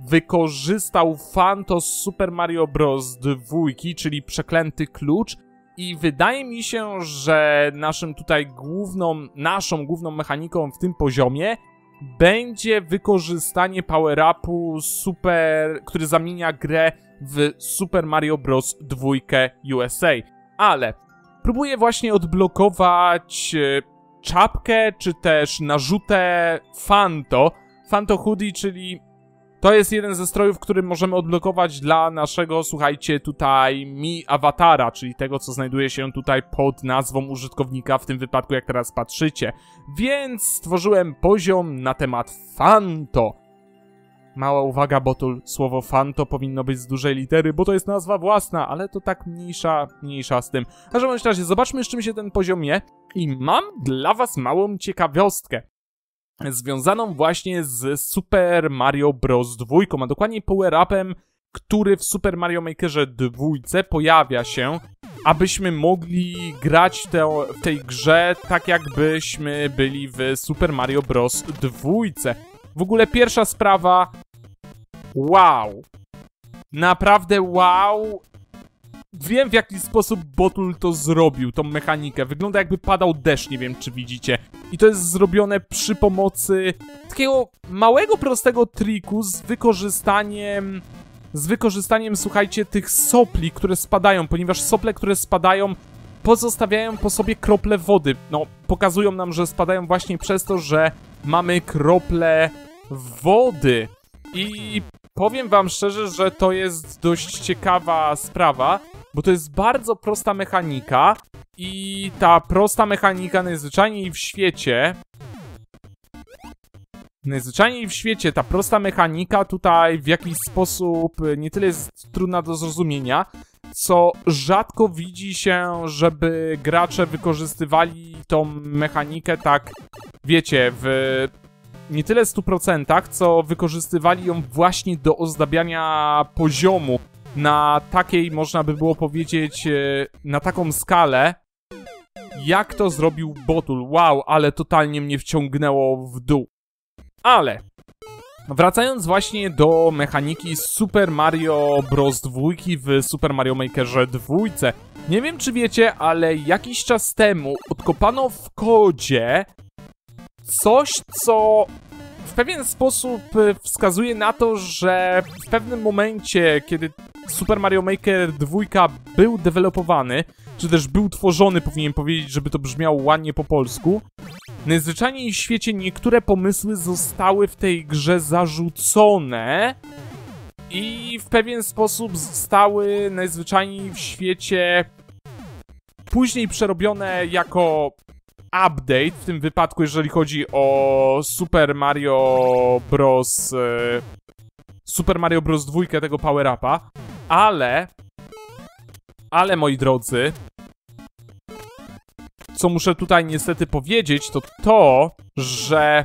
wykorzystał fan to z Super Mario Bros. dwa, czyli przeklęty klucz, I wydaje mi się, że naszym tutaj główną, naszą główną mechaniką w tym poziomie będzie wykorzystanie power-upu super, który zamienia grę w Super Mario Bros. dwa U S A. Ale próbuję właśnie odblokować czapkę, czy też narzutę Fanto. Fanto Hoodie, czyli to jest jeden ze strojów, który możemy odblokować dla naszego, słuchajcie, tutaj Mi Awatara, czyli tego, co znajduje się tutaj pod nazwą użytkownika, w tym wypadku, jak teraz patrzycie. Więc stworzyłem poziom na temat Fanto. Mała uwaga, bo tu słowo Fanto powinno być z dużej litery, bo to jest nazwa własna, ale to tak mniejsza, mniejsza z tym. W każdym razie, zobaczmy, z czym się ten poziom je. I mam dla was małą ciekawostkę związaną właśnie z Super Mario Bros. dwa, a dokładnie power-upem, który w Super Mario Makerze dwa pojawia się, abyśmy mogli grać w, te, w tej grze tak, jakbyśmy byli w Super Mario Bros. dwa. W ogóle pierwsza sprawa, wow, naprawdę wow. Wiem, w jaki sposób Bottle to zrobił, tą mechanikę. Wygląda, jakby padał deszcz, nie wiem, czy widzicie. I to jest zrobione przy pomocy takiego małego, prostego triku z wykorzystaniem... Z wykorzystaniem, słuchajcie, tych sopli, które spadają, ponieważ sople, które spadają, pozostawiają po sobie krople wody. No, pokazują nam, że spadają właśnie przez to, że mamy krople wody. I powiem wam szczerze, że to jest dość ciekawa sprawa, bo to jest bardzo prosta mechanika i ta prosta mechanika najzwyczajniej w świecie... Najzwyczajniej w świecie ta prosta mechanika tutaj w jakiś sposób nie tyle jest trudna do zrozumienia, co rzadko widzi się, żeby gracze wykorzystywali tą mechanikę tak, wiecie, w nie tyle stu procentach, co wykorzystywali ją właśnie do ozdabiania poziomu na takiej, można by było powiedzieć, na taką skalę, jak to zrobił Bottle. Wow, ale totalnie mnie wciągnęło w dół. Ale wracając właśnie do mechaniki Super Mario Bros. dwa w Super Mario Makerze dwa. Nie wiem, czy wiecie, ale jakiś czas temu odkopano w kodzie coś, co w pewien sposób wskazuje na to, że w pewnym momencie, kiedy Super Mario Maker dwa był dewelopowany, czy też był tworzony, powinien powiedzieć, żeby to brzmiało ładnie po polsku, najzwyczajniej w świecie niektóre pomysły zostały w tej grze zarzucone i w pewien sposób zostały najzwyczajniej w świecie później przerobione jako update, w tym wypadku jeżeli chodzi o Super Mario Bros. Super Mario Bros. dwa, tego power-upa, ale, ale moi drodzy, co muszę tutaj niestety powiedzieć, to to, że...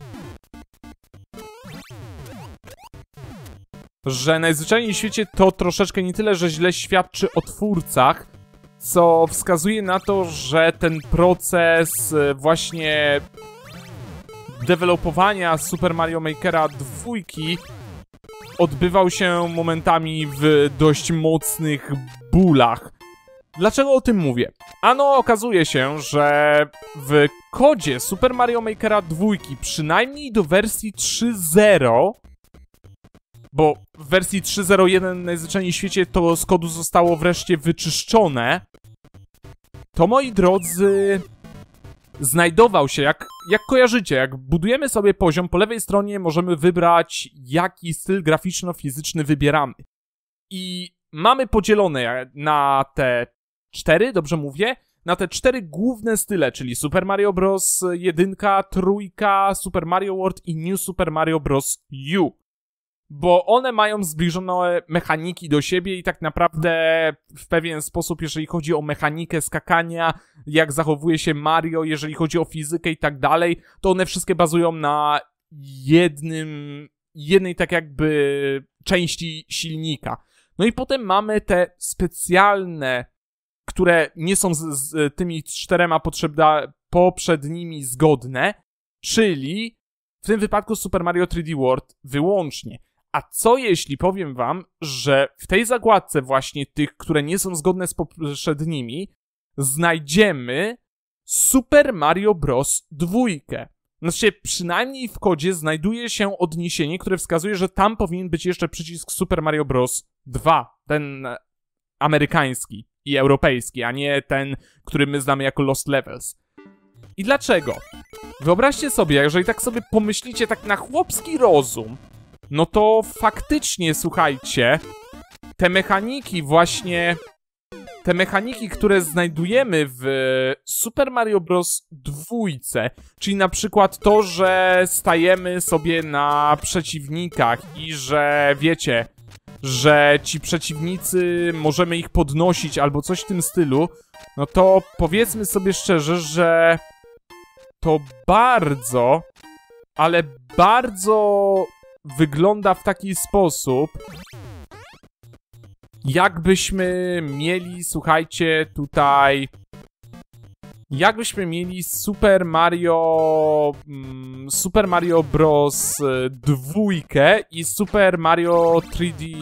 że najzwyczajniej w świecie to troszeczkę nie tyle, że źle świadczy o twórcach, co wskazuje na to, że ten proces właśnie dewelopowania Super Mario Makera dwa odbywał się momentami w dość mocnych bólach. Dlaczego o tym mówię? Ano, okazuje się, że w kodzie Super Mario Makera dwa, przynajmniej do wersji trzy zero, bo w wersji trzy zero jeden najzwyczajniej w świecie to z kodu zostało wreszcie wyczyszczone, to moi drodzy, znajdował się, jak, jak kojarzycie, jak budujemy sobie poziom, po lewej stronie możemy wybrać, jaki styl graficzno-fizyczny wybieramy. I mamy podzielone na te cztery, dobrze mówię? Na te cztery główne style, czyli Super Mario Bros. jeden, trójka, Super Mario World i New Super Mario Bros. U. Bo one mają zbliżone mechaniki do siebie i tak naprawdę w pewien sposób, jeżeli chodzi o mechanikę skakania, jak zachowuje się Mario, jeżeli chodzi o fizykę i tak dalej, to one wszystkie bazują na jednym, jednej tak jakby części silnika. No i potem mamy te specjalne, które nie są z, z tymi czterema potrzebna, poprzednimi zgodne, czyli w tym wypadku Super Mario trzy D World wyłącznie. A co jeśli powiem wam, że w tej zakładce właśnie tych, które nie są zgodne z poprzednimi, znajdziemy Super Mario Bros. dwa. Znaczy, przynajmniej w kodzie znajduje się odniesienie, które wskazuje, że tam powinien być jeszcze przycisk Super Mario Bros. dwa. Ten amerykański i europejski, a nie ten, który my znamy jako Lost Levels. I dlaczego? Wyobraźcie sobie, jeżeli tak sobie pomyślicie tak na chłopski rozum, no to faktycznie, słuchajcie, te mechaniki właśnie, te mechaniki, które znajdujemy w Super Mario Bros. dwa, czyli na przykład to, że stajemy sobie na przeciwnikach i że, wiecie, że ci przeciwnicy, możemy ich podnosić albo coś w tym stylu, no to powiedzmy sobie szczerze, że to bardzo, ale bardzo wygląda w taki sposób, jakbyśmy mieli, słuchajcie, tutaj... Jakbyśmy mieli Super Mario... Mm, Super Mario Bros. dwa i Super Mario trzy D...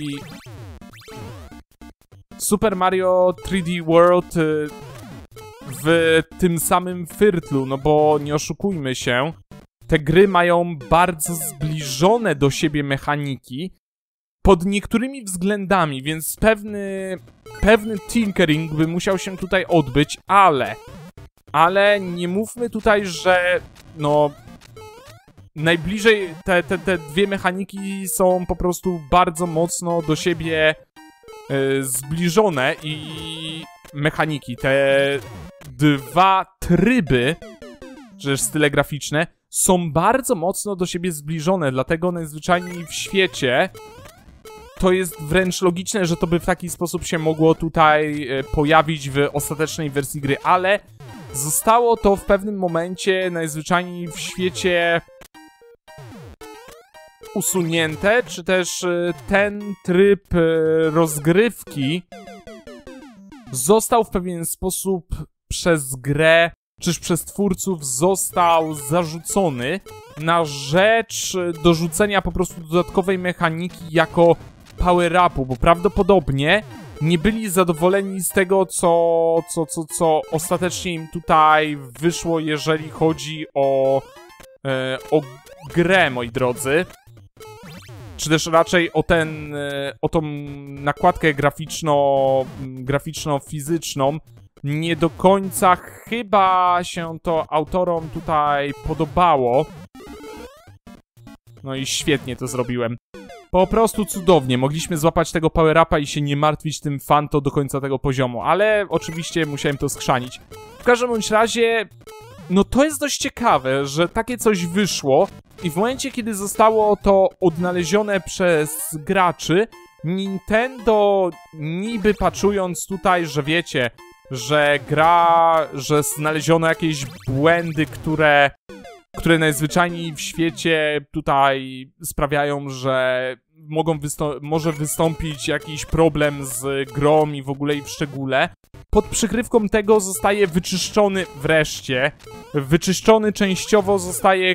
Super Mario trzy D World w tym samym firtlu, no bo nie oszukujmy się, te gry mają bardzo zbliżone do siebie mechaniki pod niektórymi względami, więc pewny, pewny tinkering by musiał się tutaj odbyć, ale, ale nie mówmy tutaj, że no najbliżej te, te, te dwie mechaniki są po prostu bardzo mocno do siebie yy, zbliżone i mechaniki, te dwa tryby, czy też style graficzne, są bardzo mocno do siebie zbliżone, dlatego najzwyczajniej w świecie to jest wręcz logiczne, że to by w taki sposób się mogło tutaj pojawić w ostatecznej wersji gry, ale zostało to w pewnym momencie najzwyczajniej w świecie usunięte, czy też ten tryb rozgrywki został w pewien sposób przez grę, czyż przez twórców został zarzucony na rzecz dorzucenia po prostu dodatkowej mechaniki jako power-upu, bo prawdopodobnie nie byli zadowoleni z tego, co, co, co, co ostatecznie im tutaj wyszło, jeżeli chodzi o, e, o grę, moi drodzy. Czy też raczej o ten, o tą nakładkę graficzno, graficzno-fizyczną. Nie do końca chyba się to autorom tutaj podobało. No i świetnie to zrobiłem. Po prostu cudownie. Mogliśmy złapać tego power-upa i się nie martwić tym fanto do końca tego poziomu. Ale oczywiście musiałem to skrzanić. W każdym bądź razie... No to jest dość ciekawe, że takie coś wyszło i w momencie, kiedy zostało to odnalezione przez graczy, Nintendo niby patrzując tutaj, że wiecie, że gra, że znaleziono jakieś błędy, które, które najzwyczajniej w świecie tutaj sprawiają, że mogą wystą- może wystąpić jakiś problem z grą i w ogóle i w szczególe. Pod przykrywką tego zostaje wyczyszczony wreszcie, wyczyszczony częściowo zostaje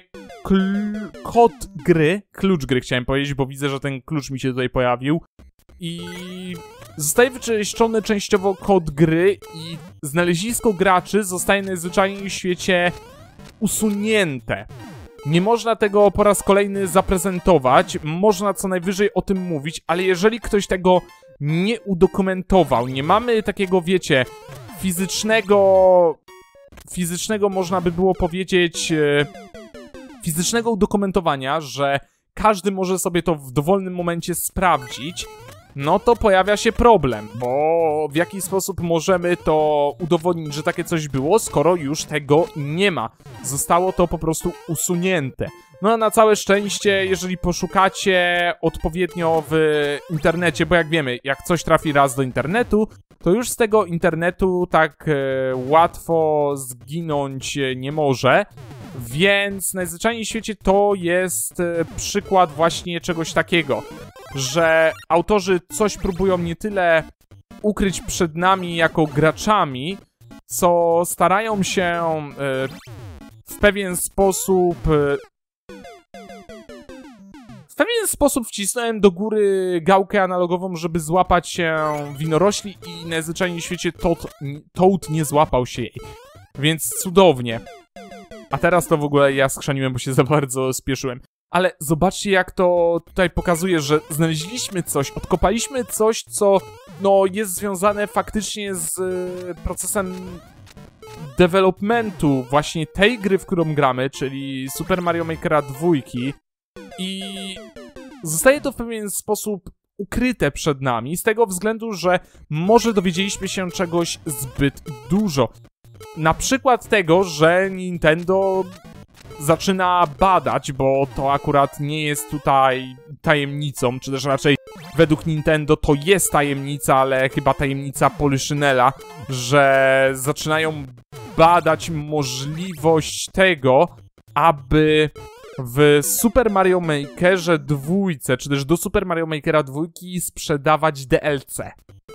kod gry, klucz gry chciałem powiedzieć, bo widzę, że ten klucz mi się tutaj pojawił. I zostaje wyczyszczony częściowo kod gry i znalezisko graczy zostaje najzwyczajniej w świecie usunięte. Nie można tego po raz kolejny zaprezentować, można co najwyżej o tym mówić, ale jeżeli ktoś tego nie udokumentował, nie mamy takiego, wiecie, fizycznego, fizycznego można by było powiedzieć, e, fizycznego udokumentowania, że każdy może sobie to w dowolnym momencie sprawdzić, no to pojawia się problem, bo w jaki sposób możemy to udowodnić, że takie coś było, skoro już tego nie ma. Zostało to po prostu usunięte. No a na całe szczęście, jeżeli poszukacie odpowiednio w internecie, bo jak wiemy, jak coś trafi raz do internetu, to już z tego internetu tak e, łatwo zginąć nie może. Więc najzwyczajniej w świecie to jest e, przykład właśnie czegoś takiego, że autorzy coś próbują nie tyle ukryć przed nami jako graczami, co starają się e, w pewien sposób e, W pewien sposób wcisnąłem do góry gałkę analogową, żeby złapać się winorośli i najzwyczajniej w świecie Toad, Toad nie złapał się jej. Więc cudownie. A teraz to w ogóle ja skrzaniłem, bo się za bardzo spieszyłem. Ale zobaczcie, jak to tutaj pokazuje, że znaleźliśmy coś, odkopaliśmy coś, co no jest związane faktycznie z y, procesem developmentu właśnie tej gry, w którą gramy, czyli Super Mario Makera dwa. I zostaje to w pewien sposób ukryte przed nami, z tego względu, że może dowiedzieliśmy się czegoś zbyt dużo. Na przykład tego, że Nintendo zaczyna badać, bo to akurat nie jest tutaj tajemnicą, czy też raczej według Nintendo to jest tajemnica, ale chyba tajemnica Poliszynela, że zaczynają badać możliwość tego, aby w Super Mario Makerze dwójce, czy też do Super Mario Makera dwójki sprzedawać D L C.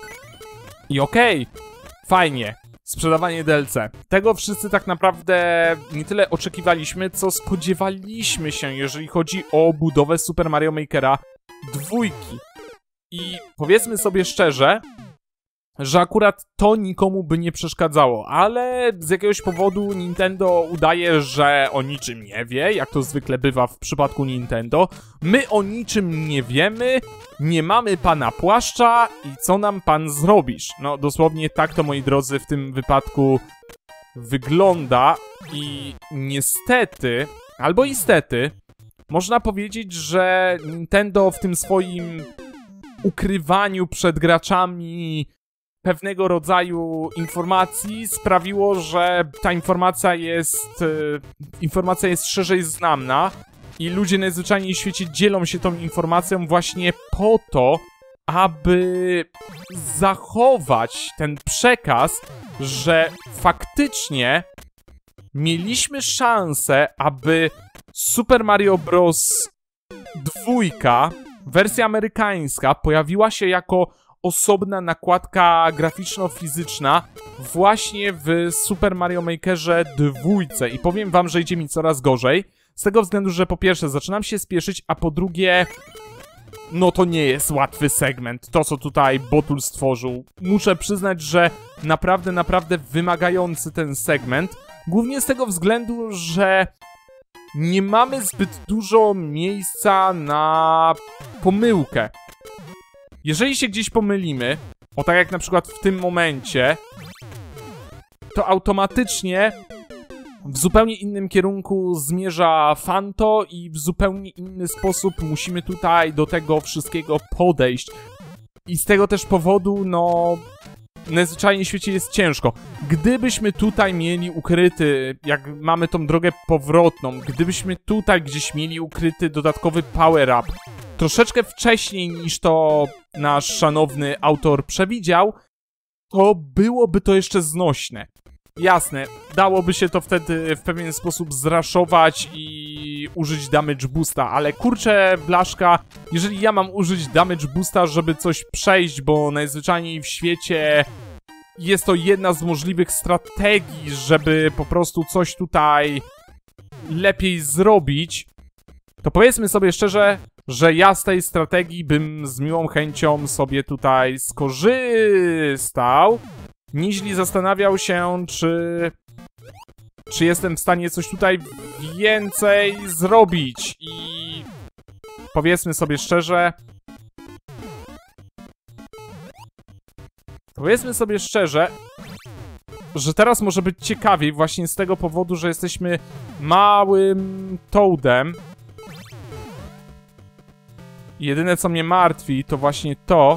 I okej, okay, fajnie. Sprzedawanie D L C. Tego wszyscy tak naprawdę nie tyle oczekiwaliśmy, co spodziewaliśmy się, jeżeli chodzi o budowę Super Mario Makera dwójki. I powiedzmy sobie szczerze, że akurat to nikomu by nie przeszkadzało, ale z jakiegoś powodu Nintendo udaje, że o niczym nie wie, jak to zwykle bywa w przypadku Nintendo. My o niczym nie wiemy, nie mamy pana płaszcza i co nam pan zrobisz? No dosłownie tak to, moi drodzy, w tym wypadku wygląda i niestety, albo istety, można powiedzieć, że Nintendo w tym swoim ukrywaniu przed graczami pewnego rodzaju informacji sprawiło, że ta informacja jest yy, informacja jest szerzej znana i ludzie najzwyczajniej w świecie dzielą się tą informacją właśnie po to, aby zachować ten przekaz, że faktycznie mieliśmy szansę, aby Super Mario Bros. dwa, wersja amerykańska, pojawiła się jako osobna nakładka graficzno-fizyczna właśnie w Super Mario Makerze dwa. I powiem wam, że idzie mi coraz gorzej. Z tego względu, że po pierwsze zaczynam się spieszyć, a po drugie no to nie jest łatwy segment, to co tutaj Botul stworzył. Muszę przyznać, że naprawdę, naprawdę wymagający ten segment. Głównie z tego względu, że nie mamy zbyt dużo miejsca na pomyłkę. Jeżeli się gdzieś pomylimy, o tak jak na przykład w tym momencie, to automatycznie w zupełnie innym kierunku zmierza Fanto i w zupełnie inny sposób musimy tutaj do tego wszystkiego podejść. I z tego też powodu, no, najzwyczajniej w świecie jest ciężko. Gdybyśmy tutaj mieli ukryty, jak mamy tą drogę powrotną, gdybyśmy tutaj gdzieś mieli ukryty dodatkowy power-up, troszeczkę wcześniej niż to nasz szanowny autor przewidział, to byłoby to jeszcze znośne. Jasne, dałoby się to wtedy w pewien sposób zraszować i użyć damage boosta, ale kurczę blaszka, jeżeli ja mam użyć damage boosta, żeby coś przejść, bo najzwyczajniej w świecie jest to jedna z możliwych strategii, żeby po prostu coś tutaj lepiej zrobić, to powiedzmy sobie szczerze, że ja z tej strategii bym z miłą chęcią sobie tutaj skorzystał, niźli zastanawiał się, czy... czy jestem w stanie coś tutaj więcej zrobić. I powiedzmy sobie szczerze... Powiedzmy sobie szczerze, że teraz może być ciekawiej właśnie z tego powodu, że jesteśmy małym Toadem. Jedyne co mnie martwi to właśnie to,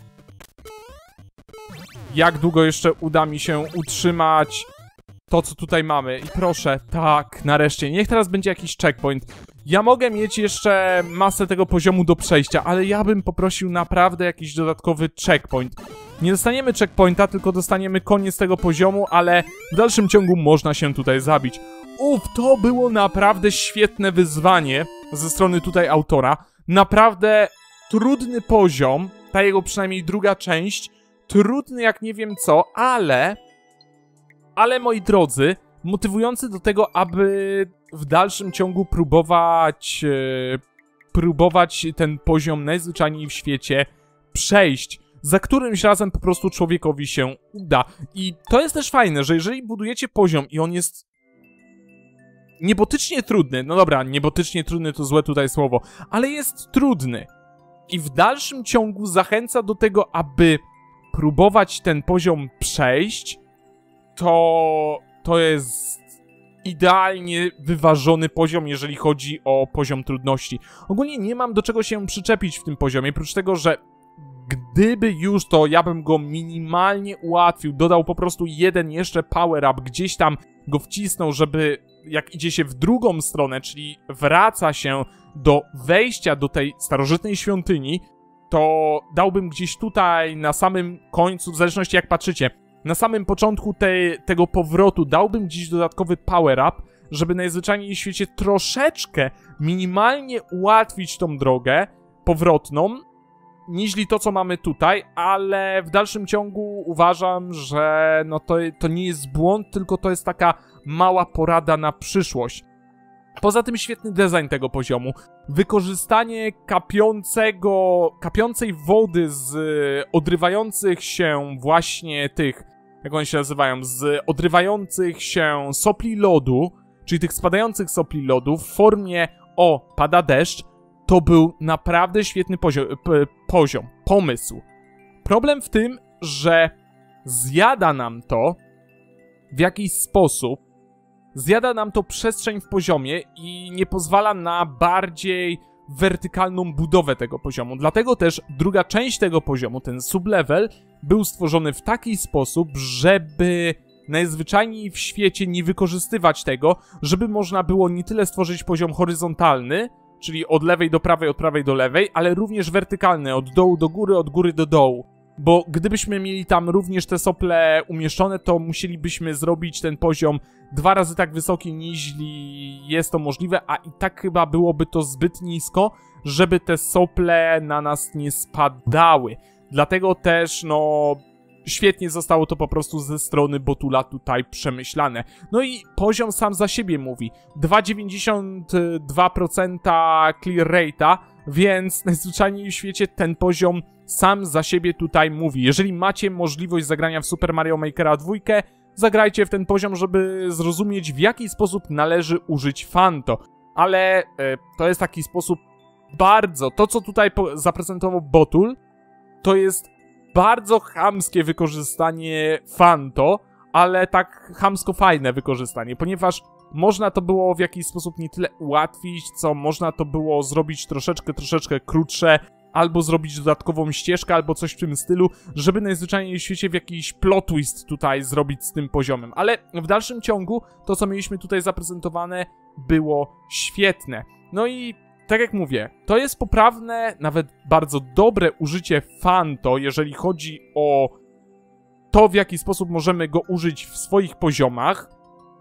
jak długo jeszcze uda mi się utrzymać to, co tutaj mamy. I proszę, tak, nareszcie, niech teraz będzie jakiś checkpoint. Ja mogę mieć jeszcze masę tego poziomu do przejścia, ale ja bym poprosił naprawdę jakiś dodatkowy checkpoint. Nie dostaniemy checkpointa, tylko dostaniemy koniec tego poziomu, ale w dalszym ciągu można się tutaj zabić. Uf, to było naprawdę świetne wyzwanie ze strony tutaj autora. Naprawdę trudny poziom, ta jego przynajmniej druga część, trudny jak nie wiem co, ale... Ale moi drodzy, motywujący do tego, aby w dalszym ciągu próbować e, próbować ten poziom najzwyczajniej w świecie przejść. Za którymś razem po prostu człowiekowi się uda. I to jest też fajne, że jeżeli budujecie poziom i on jest niebotycznie trudny, no dobra, niebotycznie trudny to złe tutaj słowo, ale jest trudny i w dalszym ciągu zachęca do tego, aby próbować ten poziom przejść, to to jest idealnie wyważony poziom, jeżeli chodzi o poziom trudności. Ogólnie nie mam do czego się przyczepić w tym poziomie, oprócz tego, że gdyby już, to ja bym go minimalnie ułatwił, dodał po prostu jeden jeszcze power up, gdzieś tam go wcisnął, żeby jak idzie się w drugą stronę, czyli wraca się do wejścia do tej starożytnej świątyni, to dałbym gdzieś tutaj na samym końcu, w zależności jak patrzycie, na samym początku te, tego powrotu dałbym gdzieś dodatkowy power up, żeby najzwyczajniej w świecie troszeczkę, minimalnie ułatwić tą drogę powrotną, niźli to, co mamy tutaj, ale w dalszym ciągu uważam, że no to, to nie jest błąd, tylko to jest taka mała porada na przyszłość. Poza tym świetny design tego poziomu. Wykorzystanie kapiącego, kapiącej wody z odrywających się właśnie tych, jak one się nazywają, z odrywających się sopli lodu, czyli tych spadających sopli lodu w formie, o, pada deszcz, to był naprawdę świetny poziom, poziom, pomysł. Problem w tym, że zjada nam to w jakiś sposób, zjada nam to przestrzeń w poziomie i nie pozwala na bardziej wertykalną budowę tego poziomu. Dlatego też druga część tego poziomu, ten sublevel, był stworzony w taki sposób, żeby najzwyczajniej w świecie nie wykorzystywać tego, żeby można było nie tyle stworzyć poziom horyzontalny, czyli od lewej do prawej, od prawej do lewej, ale również wertykalny, od dołu do góry, od góry do dołu. Bo gdybyśmy mieli tam również te sople umieszczone, to musielibyśmy zrobić ten poziom dwa razy tak wysoki, niźli jest to możliwe, a i tak chyba byłoby to zbyt nisko, żeby te sople na nas nie spadały. Dlatego też, no, świetnie zostało to po prostu ze strony Botula tutaj przemyślane. No i poziom sam za siebie mówi. dwa przecinek dziewięćdziesiąt dwa procent clear rate'a, więc najzwyczajniej w świecie ten poziom sam za siebie tutaj mówi. Jeżeli macie możliwość zagrania w Super Mario Makera dwa, zagrajcie w ten poziom, żeby zrozumieć, w jaki sposób należy użyć Fanto. Ale e, to jest taki sposób bardzo... To, co tutaj zaprezentował Botul, to jest bardzo chamskie wykorzystanie Fanto, ale tak chamsko fajne wykorzystanie, ponieważ można to było w jakiś sposób nie tyle ułatwić, co można to było zrobić troszeczkę, troszeczkę krótsze, albo zrobić dodatkową ścieżkę, albo coś w tym stylu, żeby najzwyczajniej w świecie w jakiś plot twist tutaj zrobić z tym poziomem. Ale w dalszym ciągu to, co mieliśmy tutaj zaprezentowane, było świetne. No i tak jak mówię, to jest poprawne, nawet bardzo dobre użycie Fanto, jeżeli chodzi o to, w jaki sposób możemy go użyć w swoich poziomach,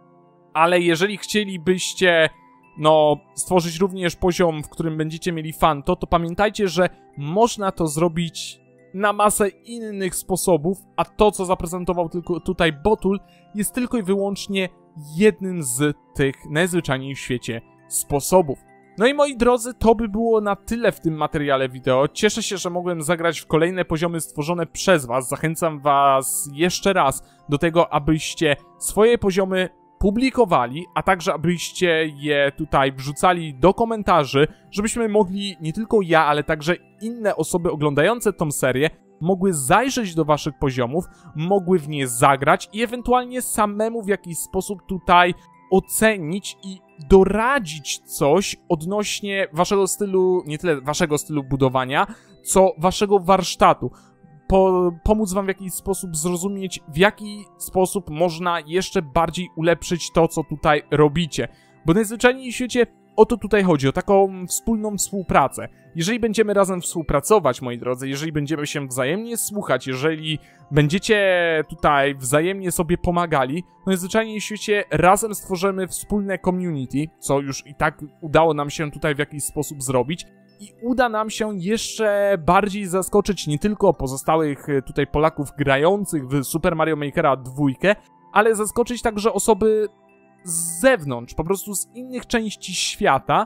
ale jeżeli chcielibyście, no, stworzyć również poziom, w którym będziecie mieli Fanto, to pamiętajcie, że można to zrobić na masę innych sposobów, a to, co zaprezentował tylko tutaj Botul, jest tylko i wyłącznie jednym z tych najzwyczajniej w świecie sposobów. No i moi drodzy, to by było na tyle w tym materiale wideo. Cieszę się, że mogłem zagrać w kolejne poziomy stworzone przez was. Zachęcam was jeszcze raz do tego, abyście swoje poziomy publikowali, a także abyście je tutaj wrzucali do komentarzy, żebyśmy mogli, nie tylko ja, ale także inne osoby oglądające tą serię, mogły zajrzeć do waszych poziomów, mogły w nie zagrać i ewentualnie samemu w jakiś sposób tutaj ocenić i doradzić coś odnośnie waszego stylu, nie tyle waszego stylu budowania, co waszego warsztatu. Po, pomóc wam w jakiś sposób zrozumieć, w jaki sposób można jeszcze bardziej ulepszyć to, co tutaj robicie. Bo najzwyczajniej w świecie o to tutaj chodzi, o taką wspólną współpracę. Jeżeli będziemy razem współpracować, moi drodzy, jeżeli będziemy się wzajemnie słuchać, jeżeli będziecie tutaj wzajemnie sobie pomagali, no najzwyczajniej w świecie razem stworzymy wspólne community, co już i tak udało nam się tutaj w jakiś sposób zrobić. I uda nam się jeszcze bardziej zaskoczyć nie tylko pozostałych tutaj Polaków grających w Super Mario Makera dwa, ale zaskoczyć także osoby z zewnątrz, po prostu z innych części świata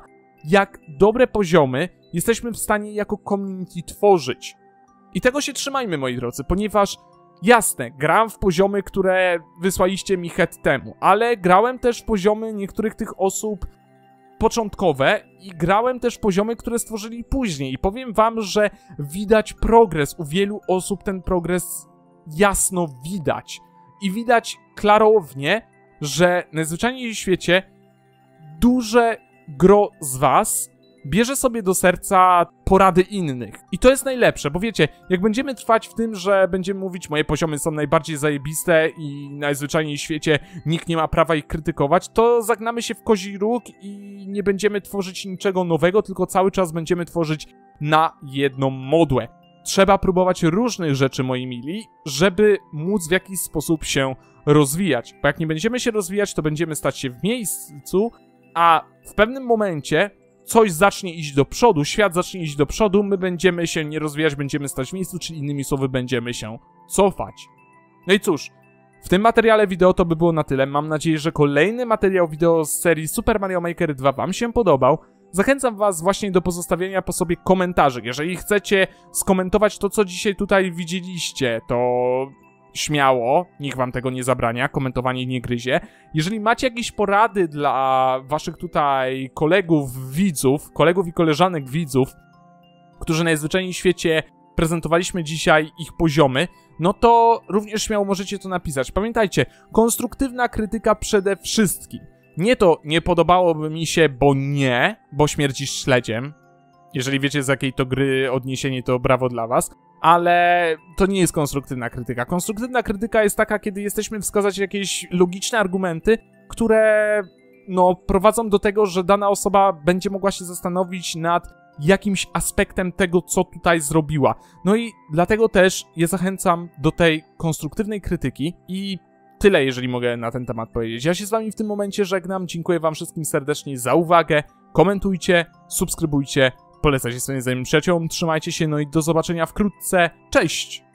jak dobre poziomy jesteśmy w stanie jako community tworzyć. I tego się trzymajmy, moi drodzy, ponieważ jasne, grałem w poziomy, które wysłaliście mi het temu, ale grałem też w poziomy niektórych tych osób początkowe i grałem też poziomy, które stworzyli później. I powiem wam, że widać progres. U wielu osób ten progres jasno widać. I widać klarownie, że najzwyczajniej w świecie duże gro z was bierze sobie do serca porady innych. I to jest najlepsze, bo wiecie, jak będziemy trwać w tym, że będziemy mówić, moje poziomy są najbardziej zajebiste i najzwyczajniej w świecie nikt nie ma prawa ich krytykować, to zagnamy się w kozi róg i nie będziemy tworzyć niczego nowego, tylko cały czas będziemy tworzyć na jedną modłę. Trzeba próbować różnych rzeczy, moi mili, żeby móc w jakiś sposób się rozwijać. Bo jak nie będziemy się rozwijać, to będziemy stać się w miejscu, a w pewnym momencie coś zacznie iść do przodu, świat zacznie iść do przodu, my będziemy się nie rozwijać, będziemy stać w miejscu, czyli innymi słowy będziemy się cofać. No i cóż, w tym materiale wideo to by było na tyle. Mam nadzieję, że kolejny materiał wideo z serii Super Mario Maker dwa wam się podobał. Zachęcam was właśnie do pozostawienia po sobie komentarzy. Jeżeli chcecie skomentować to, co dzisiaj tutaj widzieliście, to śmiało, nikt wam tego nie zabrania, komentowanie nie gryzie. Jeżeli macie jakieś porady dla waszych tutaj kolegów, widzów, kolegów i koleżanek widzów, którzy najzwyczajniej w świecie prezentowaliśmy dzisiaj ich poziomy, no to również śmiało możecie to napisać. Pamiętajcie, konstruktywna krytyka przede wszystkim. Nie to nie podobałoby mi się, bo nie, bo śmierdzisz śledziem. Jeżeli wiecie, z jakiej to gry odniesienie, to brawo dla was. Ale to nie jest konstruktywna krytyka. Konstruktywna krytyka jest taka, kiedy jesteśmy wskazać jakieś logiczne argumenty, które no, prowadzą do tego, że dana osoba będzie mogła się zastanowić nad jakimś aspektem tego, co tutaj zrobiła. No i dlatego też ja zachęcam do tej konstruktywnej krytyki i tyle, jeżeli mogę na ten temat powiedzieć. Ja się z wami w tym momencie żegnam. Dziękuję wam wszystkim serdecznie za uwagę. Komentujcie, subskrybujcie, polecajcie swoim znajomym przyjaciołom, trzymajcie się, no i do zobaczenia wkrótce. Cześć!